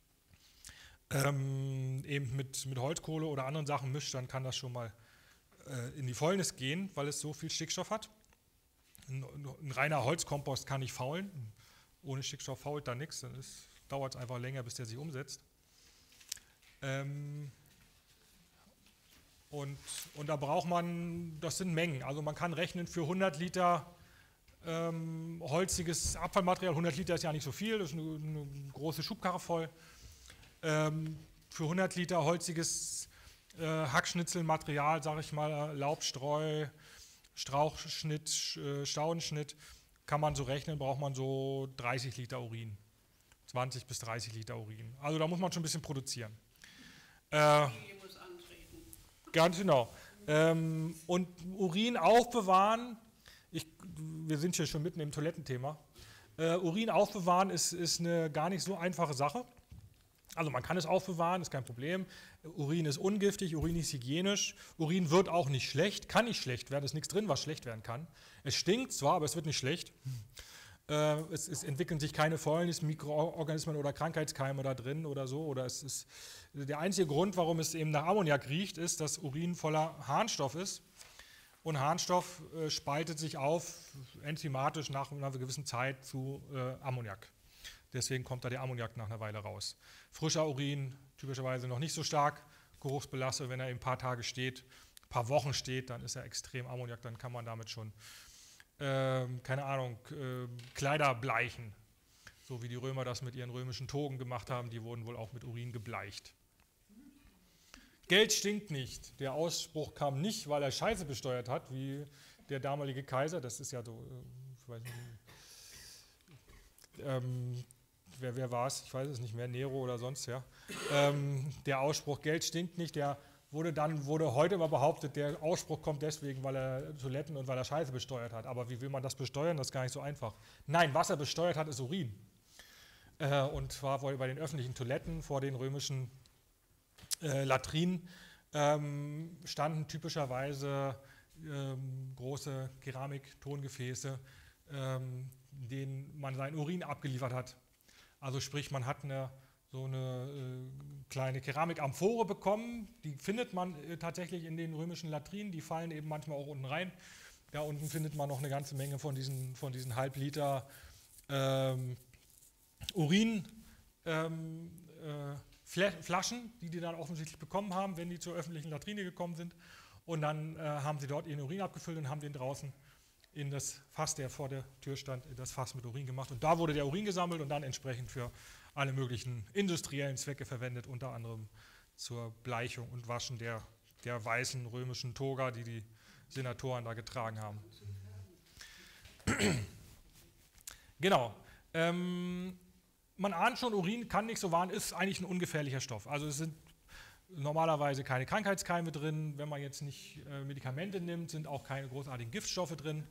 S1: eben mit Holzkohle oder anderen Sachen mischt, dann kann das schon mal in die Fäulnis gehen, weil es so viel Stickstoff hat. Ein reiner Holzkompost kann nicht faulen. Ohne Stickstoff fault da nichts, dann dauert es einfach länger, bis der sich umsetzt. Und da braucht man, das sind Mengen, also man kann rechnen für 100 Liter holziges Abfallmaterial, 100 Liter ist ja nicht so viel, das ist eine große Schubkarre voll. Für 100 Liter holziges Hackschnitzelmaterial, sage ich mal, Laubstreu, Strauchschnitt, Staudenschnitt, kann man so rechnen, braucht man so 30 Liter Urin. 20 bis 30 Liter Urin. Also da muss man schon ein bisschen produzieren.
S3: Die muss antreten.
S1: Ganz genau. Und Urin aufbewahren, wir sind hier schon mitten im Toilettenthema, Urin aufbewahren ist eine gar nicht so einfache Sache. Also man kann es aufbewahren, ist kein Problem. Urin ist ungiftig, Urin ist hygienisch. Urin wird auch nicht schlecht, kann nicht schlecht werden, ist nichts drin, was schlecht werden kann. Es stinkt zwar, aber es wird nicht schlecht. Es entwickeln sich keine Fäulnis, Mikroorganismen oder Krankheitskeime da drin oder so. Oder es ist der einzige Grund, warum es eben nach Ammoniak riecht, ist, dass Urin voller Harnstoff ist. Und Harnstoff spaltet sich auf enzymatisch nach einer gewissen Zeit zu Ammoniak. Deswegen kommt da der Ammoniak nach einer Weile raus. Frischer Urin, typischerweise noch nicht so stark geruchsbelastet. Wenn er ein paar Tage steht, ein paar Wochen steht, dann ist er extrem Ammoniak. Dann kann man damit schon, keine Ahnung, Kleider bleichen. So wie die Römer das mit ihren römischen Togen gemacht haben. Die wurden wohl auch mit Urin gebleicht. Geld stinkt nicht. Der Ausspruch kam nicht, weil er Scheiße besteuert hat, wie der damalige Kaiser. Das ist ja so, ich weiß nicht, wer war es? Ich weiß es nicht mehr, Nero oder sonst, ja. Der Ausspruch Geld stinkt nicht, der wurde heute aber behauptet, der Ausspruch kommt deswegen, weil er Toiletten und weil er Scheiße besteuert hat. Aber wie will man das besteuern? Das ist gar nicht so einfach. Nein, was er besteuert hat, ist Urin. Und zwar bei den öffentlichen Toiletten vor den römischen Latrinen standen typischerweise große Keramik-Tongefäße, denen man seinen Urin abgeliefert hat. Also sprich, man hat so eine kleine Keramik-Amphore bekommen, die findet man tatsächlich in den römischen Latrinen, die fallen eben manchmal auch unten rein. Da unten findet man noch eine ganze Menge von diesen Halbliter Urin Flaschen, die dann offensichtlich bekommen haben, wenn die zur öffentlichen Latrine gekommen sind. Und dann haben sie dort ihren Urin abgefüllt und haben den draußen in das Fass, der vor der Tür stand, in das Fass mit Urin gemacht. Und da wurde der Urin gesammelt und dann entsprechend für alle möglichen industriellen Zwecke verwendet, unter anderem zur Bleichung und Waschen der weißen römischen Toga, die die Senatoren da getragen haben. Genau. Man ahnt schon, Urin kann nicht so warnen, ist eigentlich ein ungefährlicher Stoff. Also es sind normalerweise keine Krankheitskeime drin. Wenn man jetzt nicht Medikamente nimmt, sind auch keine großartigen Giftstoffe drin.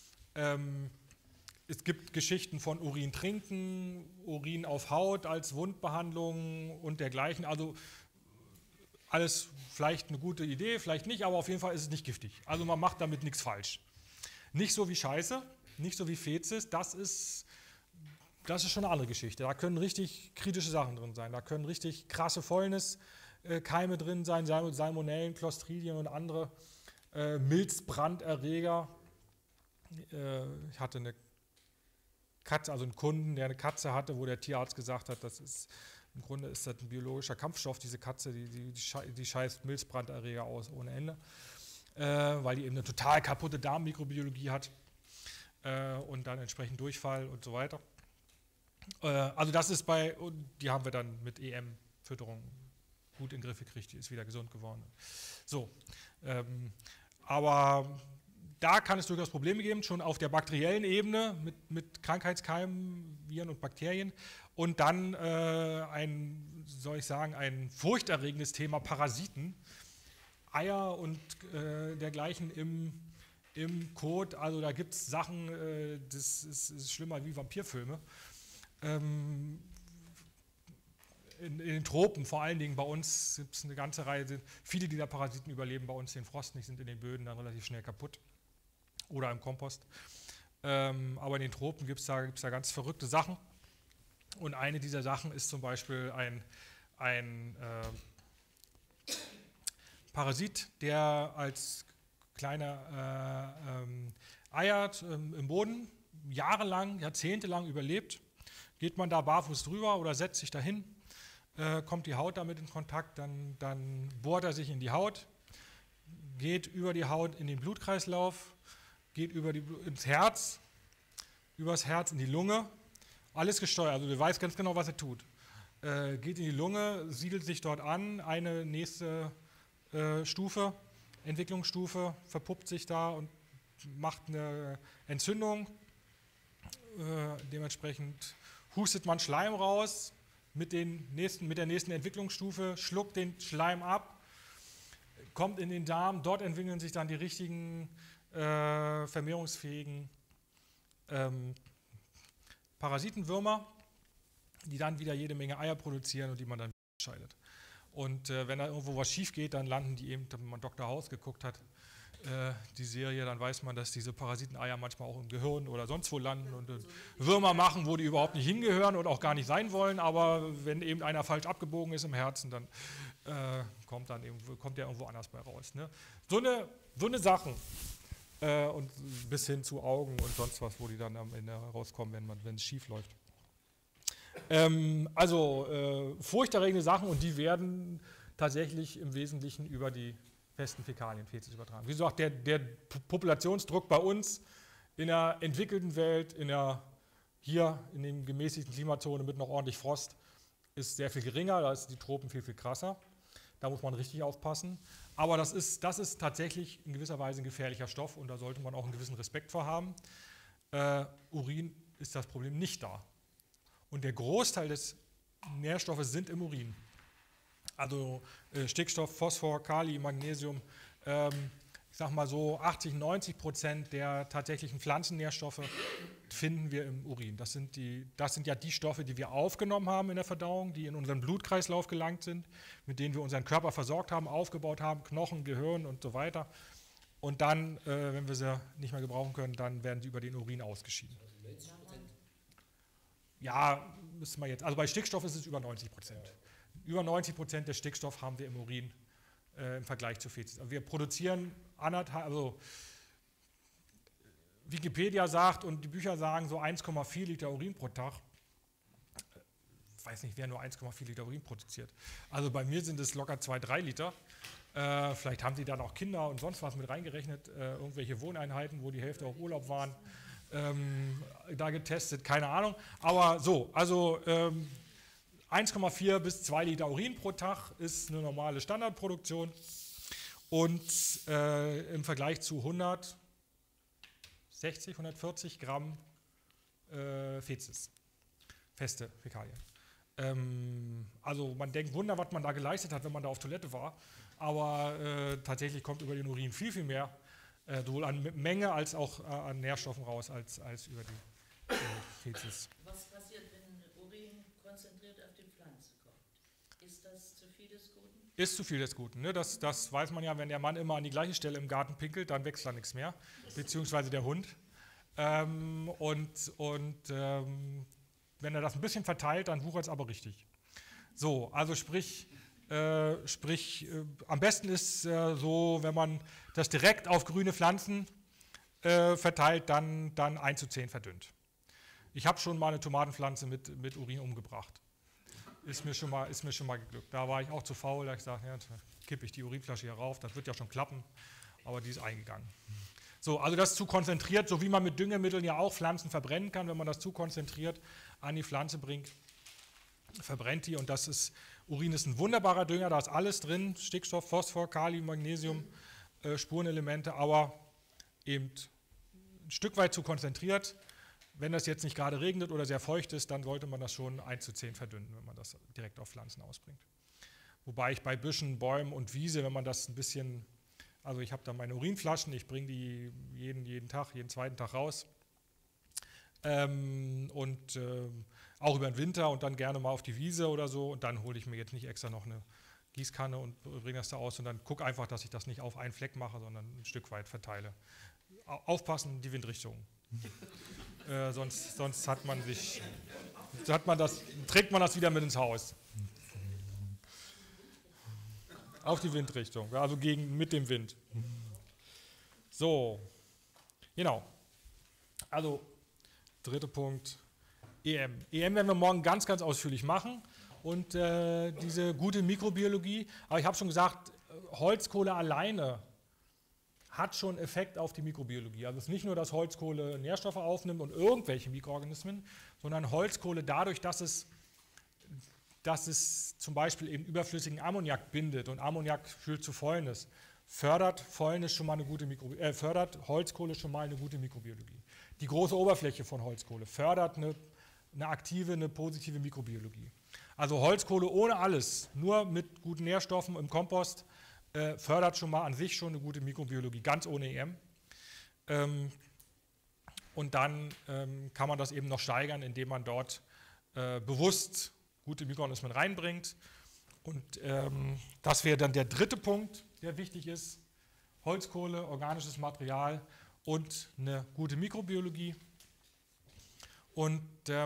S1: Es gibt Geschichten von Urin trinken, Urin auf Haut als Wundbehandlung und dergleichen. Also alles vielleicht eine gute Idee, vielleicht nicht, aber auf jeden Fall ist es nicht giftig. Also man macht damit nichts falsch. Nicht so wie Scheiße, nicht so wie Fezes, das ist schon eine andere Geschichte. Da können richtig kritische Sachen drin sein. Da können richtig krasse Fäulniskeime drin sein, Salmonellen, Clostridien und andere Milzbranderreger. Ich hatte eine Katze, also einen Kunden, der eine Katze hatte, wo der Tierarzt gesagt hat, im Grunde ist das ein biologischer Kampfstoff, diese Katze, die scheißt Milzbranderreger aus ohne Ende, weil die eben eine total kaputte Darmmikrobiologie hat und dann entsprechend Durchfall und so weiter. Also das ist die haben wir dann mit EM-Fütterung gut in den Griff gekriegt, die ist wieder gesund geworden. So, aber da kann es durchaus Probleme geben, schon auf der bakteriellen Ebene mit Krankheitskeimen, Viren und Bakterien. Und dann ein furchterregendes Thema Parasiten, Eier und dergleichen im Kot. Also da gibt es Sachen, das ist schlimmer wie Vampirfilme. In den Tropen, vor allen Dingen bei uns, gibt es eine ganze Reihe, viele dieser Parasiten überleben bei uns den Frost nicht, sind in den Böden dann relativ schnell kaputt oder im Kompost. Aber in den Tropen gibt es da ganz verrückte Sachen. Und eine dieser Sachen ist zum Beispiel ein Parasit, der als kleiner eiert im Boden, jahrelang, jahrzehntelang überlebt. Geht man da barfuß drüber oder setzt sich dahin, kommt die Haut damit in Kontakt, dann bohrt er sich in die Haut, geht über die Haut in den Blutkreislauf, geht ins Herz, übers Herz in die Lunge, alles gesteuert, also du weißt ganz genau, was er tut. Geht in die Lunge, siedelt sich dort an, eine nächste Entwicklungsstufe, verpuppt sich da und macht eine Entzündung, dementsprechend hustet man Schleim raus mit der nächsten Entwicklungsstufe, schluckt den Schleim ab, kommt in den Darm, dort entwickeln sich dann die richtigen vermehrungsfähigen Parasitenwürmer, die dann wieder jede Menge Eier produzieren und die man dann scheidet. Und wenn da irgendwo was schief geht, dann landen die eben, wenn man Dr. House geguckt hat, die Serie, dann weiß man, dass diese Parasiteneier manchmal auch im Gehirn oder sonst wo landen und Würmer machen, wo die überhaupt nicht hingehören und auch gar nicht sein wollen, aber wenn eben einer falsch abgebogen ist im Herzen, dann kommt der irgendwo anders bei raus. Ne? So eine Sachen und bis hin zu Augen und sonst was, wo die dann am Ende rauskommen, wenn es schief läuft. Furchterregende Sachen und die werden tatsächlich im Wesentlichen über die festen Fäkalien, Fezes übertragen. Wie gesagt, der Populationsdruck bei uns in der entwickelten Welt, hier in den gemäßigten Klimazonen mit noch ordentlich Frost, ist sehr viel geringer, da ist die Tropen viel, viel krasser. Da muss man richtig aufpassen. Aber das ist tatsächlich in gewisser Weise ein gefährlicher Stoff und da sollte man auch einen gewissen Respekt vor haben. Urin ist das Problem nicht da. Und der Großteil des Nährstoffes sind im Urin. Also Stickstoff, Phosphor, Kali, Magnesium, ich sag mal so 80–90% der tatsächlichen Pflanzennährstoffe finden wir im Urin. Das sind ja die Stoffe, die wir aufgenommen haben in der Verdauung, die in unseren Blutkreislauf gelangt sind, mit denen wir unseren Körper versorgt haben, aufgebaut haben, Knochen, Gehirn und so weiter. Und dann, wenn wir sie nicht mehr gebrauchen können, dann werden sie über den Urin ausgeschieden. Ja, müssen wir jetzt. Also bei Stickstoff ist es über 90%. Über 90% der Stickstoff haben wir im Urin im Vergleich zu Fezes. Also wir produzieren Wikipedia sagt und die Bücher sagen so 1,4 Liter Urin pro Tag. Ich weiß nicht, wer nur 1,4 Liter Urin produziert. Also bei mir sind es locker 2–3 Liter. Vielleicht haben sie dann auch Kinder und sonst was mit reingerechnet, irgendwelche Wohneinheiten, wo die Hälfte auf Urlaub waren, da getestet, keine Ahnung. Aber so, also 1,4 bis 2 Liter Urin pro Tag ist eine normale Standardproduktion und im Vergleich zu 140 Gramm Fezes, feste Fäkalien. Also man denkt, Wunder, was man da geleistet hat, wenn man da auf Toilette war, aber tatsächlich kommt über den Urin viel, viel mehr, sowohl an Menge als auch an Nährstoffen raus, als über die Fezes.
S7: Was passiert, wenn Urin konzentriert auf die Pflanze kommt? Ist das zu viel des Guten?
S1: Ist zu viel des Guten. Ne? Das weiß man ja, wenn der Mann immer an die gleiche Stelle im Garten pinkelt, dann wächst da nichts mehr, beziehungsweise der Hund. Wenn er das ein bisschen verteilt, dann wuchert es aber richtig. So, also sprich, am besten ist so, wenn man das direkt auf grüne Pflanzen verteilt, dann 1:10 verdünnt. Ich habe schon mal eine Tomatenpflanze mit Urin umgebracht. Ist mir schon mal geglückt. Da war ich auch zu faul, da habe ich gesagt, ja, kippe ich die Urinflasche hier rauf, das wird ja schon klappen, aber die ist eingegangen. So, also das zu konzentriert, so wie man mit Düngemitteln ja auch Pflanzen verbrennen kann, wenn man das zu konzentriert an die Pflanze bringt, verbrennt die und Urin ist ein wunderbarer Dünger, da ist alles drin, Stickstoff, Phosphor, Kali, Magnesium, Spurenelemente, aber eben ein Stück weit zu konzentriert. Wenn das jetzt nicht gerade regnet oder sehr feucht ist, dann sollte man das schon 1:10 verdünnen, wenn man das direkt auf Pflanzen ausbringt. Wobei ich bei Büschen, Bäumen und Wiese, wenn man das ein bisschen, also ich habe da meine Urinflaschen, ich bringe die jeden zweiten Tag raus auch über den Winter und dann gerne mal auf die Wiese oder so und dann hole ich mir jetzt nicht extra noch eine Gießkanne und bringe das da aus und dann gucke einfach, dass ich das nicht auf einen Fleck mache, sondern ein Stück weit verteile. Aufpassen, die Windrichtung. Sonst trägt man das wieder mit ins Haus. Auf die Windrichtung, also mit dem Wind. So, genau. Also, dritter Punkt, EM. EM werden wir morgen ganz, ganz ausführlich machen und diese gute Mikrobiologie, aber ich habe schon gesagt, Holzkohle alleine hat schon Effekt auf die Mikrobiologie. Also es ist nicht nur, dass Holzkohle Nährstoffe aufnimmt und irgendwelche Mikroorganismen, sondern Holzkohle dadurch, dass es zum Beispiel eben überflüssigen Ammoniak bindet und Ammoniak führt zu Fäulnis, fördert Holzkohle schon mal eine gute Mikrobiologie. Die große Oberfläche von Holzkohle fördert eine aktive, eine positive Mikrobiologie. Also Holzkohle ohne alles, nur mit guten Nährstoffen im Kompost, fördert schon mal an sich schon eine gute Mikrobiologie, ganz ohne EM. Und dann kann man das eben noch steigern, indem man dort bewusst gute Mikroorganismen reinbringt. Und das wäre dann der dritte Punkt, der wichtig ist. Holzkohle, organisches Material und eine gute Mikrobiologie. Und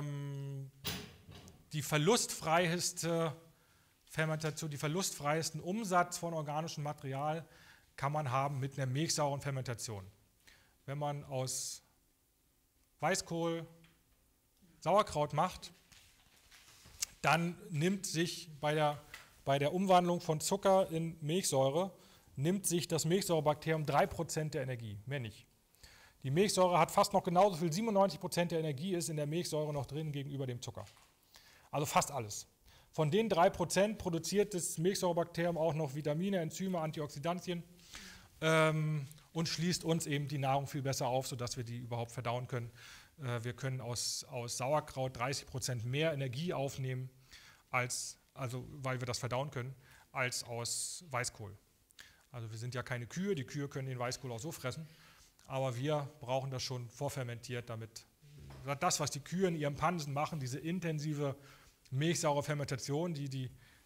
S1: die verlustfreieste Fermentation, die verlustfreiesten Umsatz von organischem Material kann man haben mit einer milchsauren Fermentation. Wenn man aus Weißkohl Sauerkraut macht, dann nimmt sich bei der Umwandlung von Zucker in Milchsäure, nimmt sich das Milchsäurebakterium 3% der Energie, mehr nicht. Die Milchsäure hat fast noch genauso viel, 97% der Energie ist in der Milchsäure noch drin gegenüber dem Zucker. Also fast alles. Von den 3% produziert das Milchsäurebakterium auch noch Vitamine, Enzyme, Antioxidantien und schließt uns eben die Nahrung viel besser auf, sodass wir die überhaupt verdauen können. Wir können aus Sauerkraut 30% mehr Energie aufnehmen, weil wir das verdauen können, als aus Weißkohl. Also wir sind ja keine Kühe, die Kühe können den Weißkohl auch so fressen, aber wir brauchen das schon vorfermentiert, damit das, was die Kühe in ihrem Pansen machen, diese intensive milchsaure Fermentation, die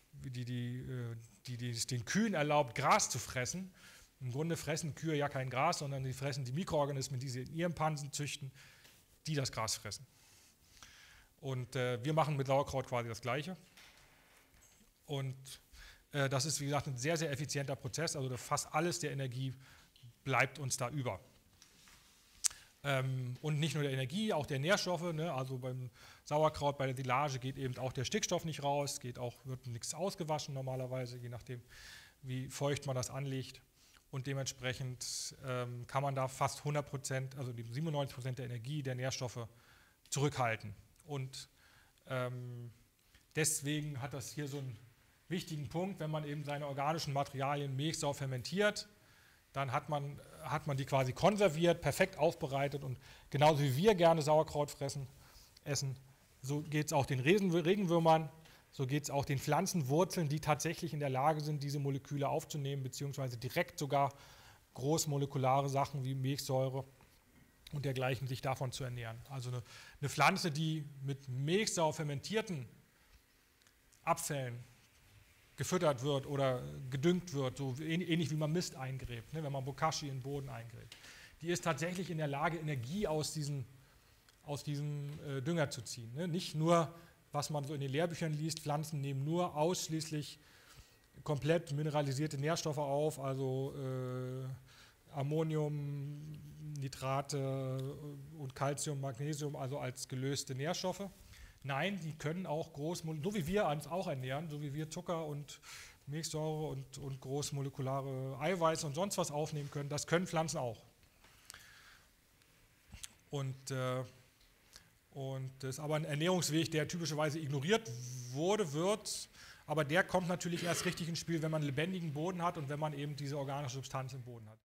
S1: es den Kühen erlaubt, Gras zu fressen. Im Grunde fressen Kühe ja kein Gras, sondern sie fressen die Mikroorganismen, die sie in ihrem Pansen züchten, die das Gras fressen. Und wir machen mit Sauerkraut quasi das Gleiche. Und das ist, wie gesagt, ein sehr, sehr effizienter Prozess. Also fast alles der Energie bleibt uns da über. Und nicht nur der Energie, auch der Nährstoffe. Ne? Also beim Sauerkraut, bei der Silage geht eben auch der Stickstoff nicht raus, wird nichts ausgewaschen normalerweise, je nachdem, wie feucht man das anlegt. Und dementsprechend kann man da fast 100%, also die 97% der Energie, der Nährstoffe zurückhalten. Und deswegen hat das hier so einen wichtigen Punkt, wenn man eben seine organischen Materialien milchsau fermentiert, dann hat man die quasi konserviert, perfekt aufbereitet und genauso wie wir gerne Sauerkraut essen, so geht es auch den Regenwürmern, so geht es auch den Pflanzenwurzeln, die tatsächlich in der Lage sind, diese Moleküle aufzunehmen, beziehungsweise direkt sogar großmolekulare Sachen wie Milchsäure und dergleichen sich davon zu ernähren. Also eine Pflanze, die mit milchsau fermentierten Abfällen gefüttert wird oder gedüngt wird, so ähnlich wie man Mist eingräbt, ne, wenn man Bokashi in den Boden eingräbt. Die ist tatsächlich in der Lage, Energie aus diesem Dünger zu ziehen. Ne. Nicht nur, was man so in den Lehrbüchern liest, Pflanzen nehmen nur ausschließlich komplett mineralisierte Nährstoffe auf, also Ammonium, Nitrate und Calcium, Magnesium, also als gelöste Nährstoffe. Nein, die können auch so wie wir uns auch ernähren, so wie wir Zucker und Milchsäure und großmolekulare Eiweiße und sonst was aufnehmen können, das können Pflanzen auch. Und das ist aber ein Ernährungsweg, der typischerweise ignoriert wird, aber der kommt natürlich erst richtig ins Spiel, wenn man einen lebendigen Boden hat und wenn man eben diese organische Substanz im Boden hat.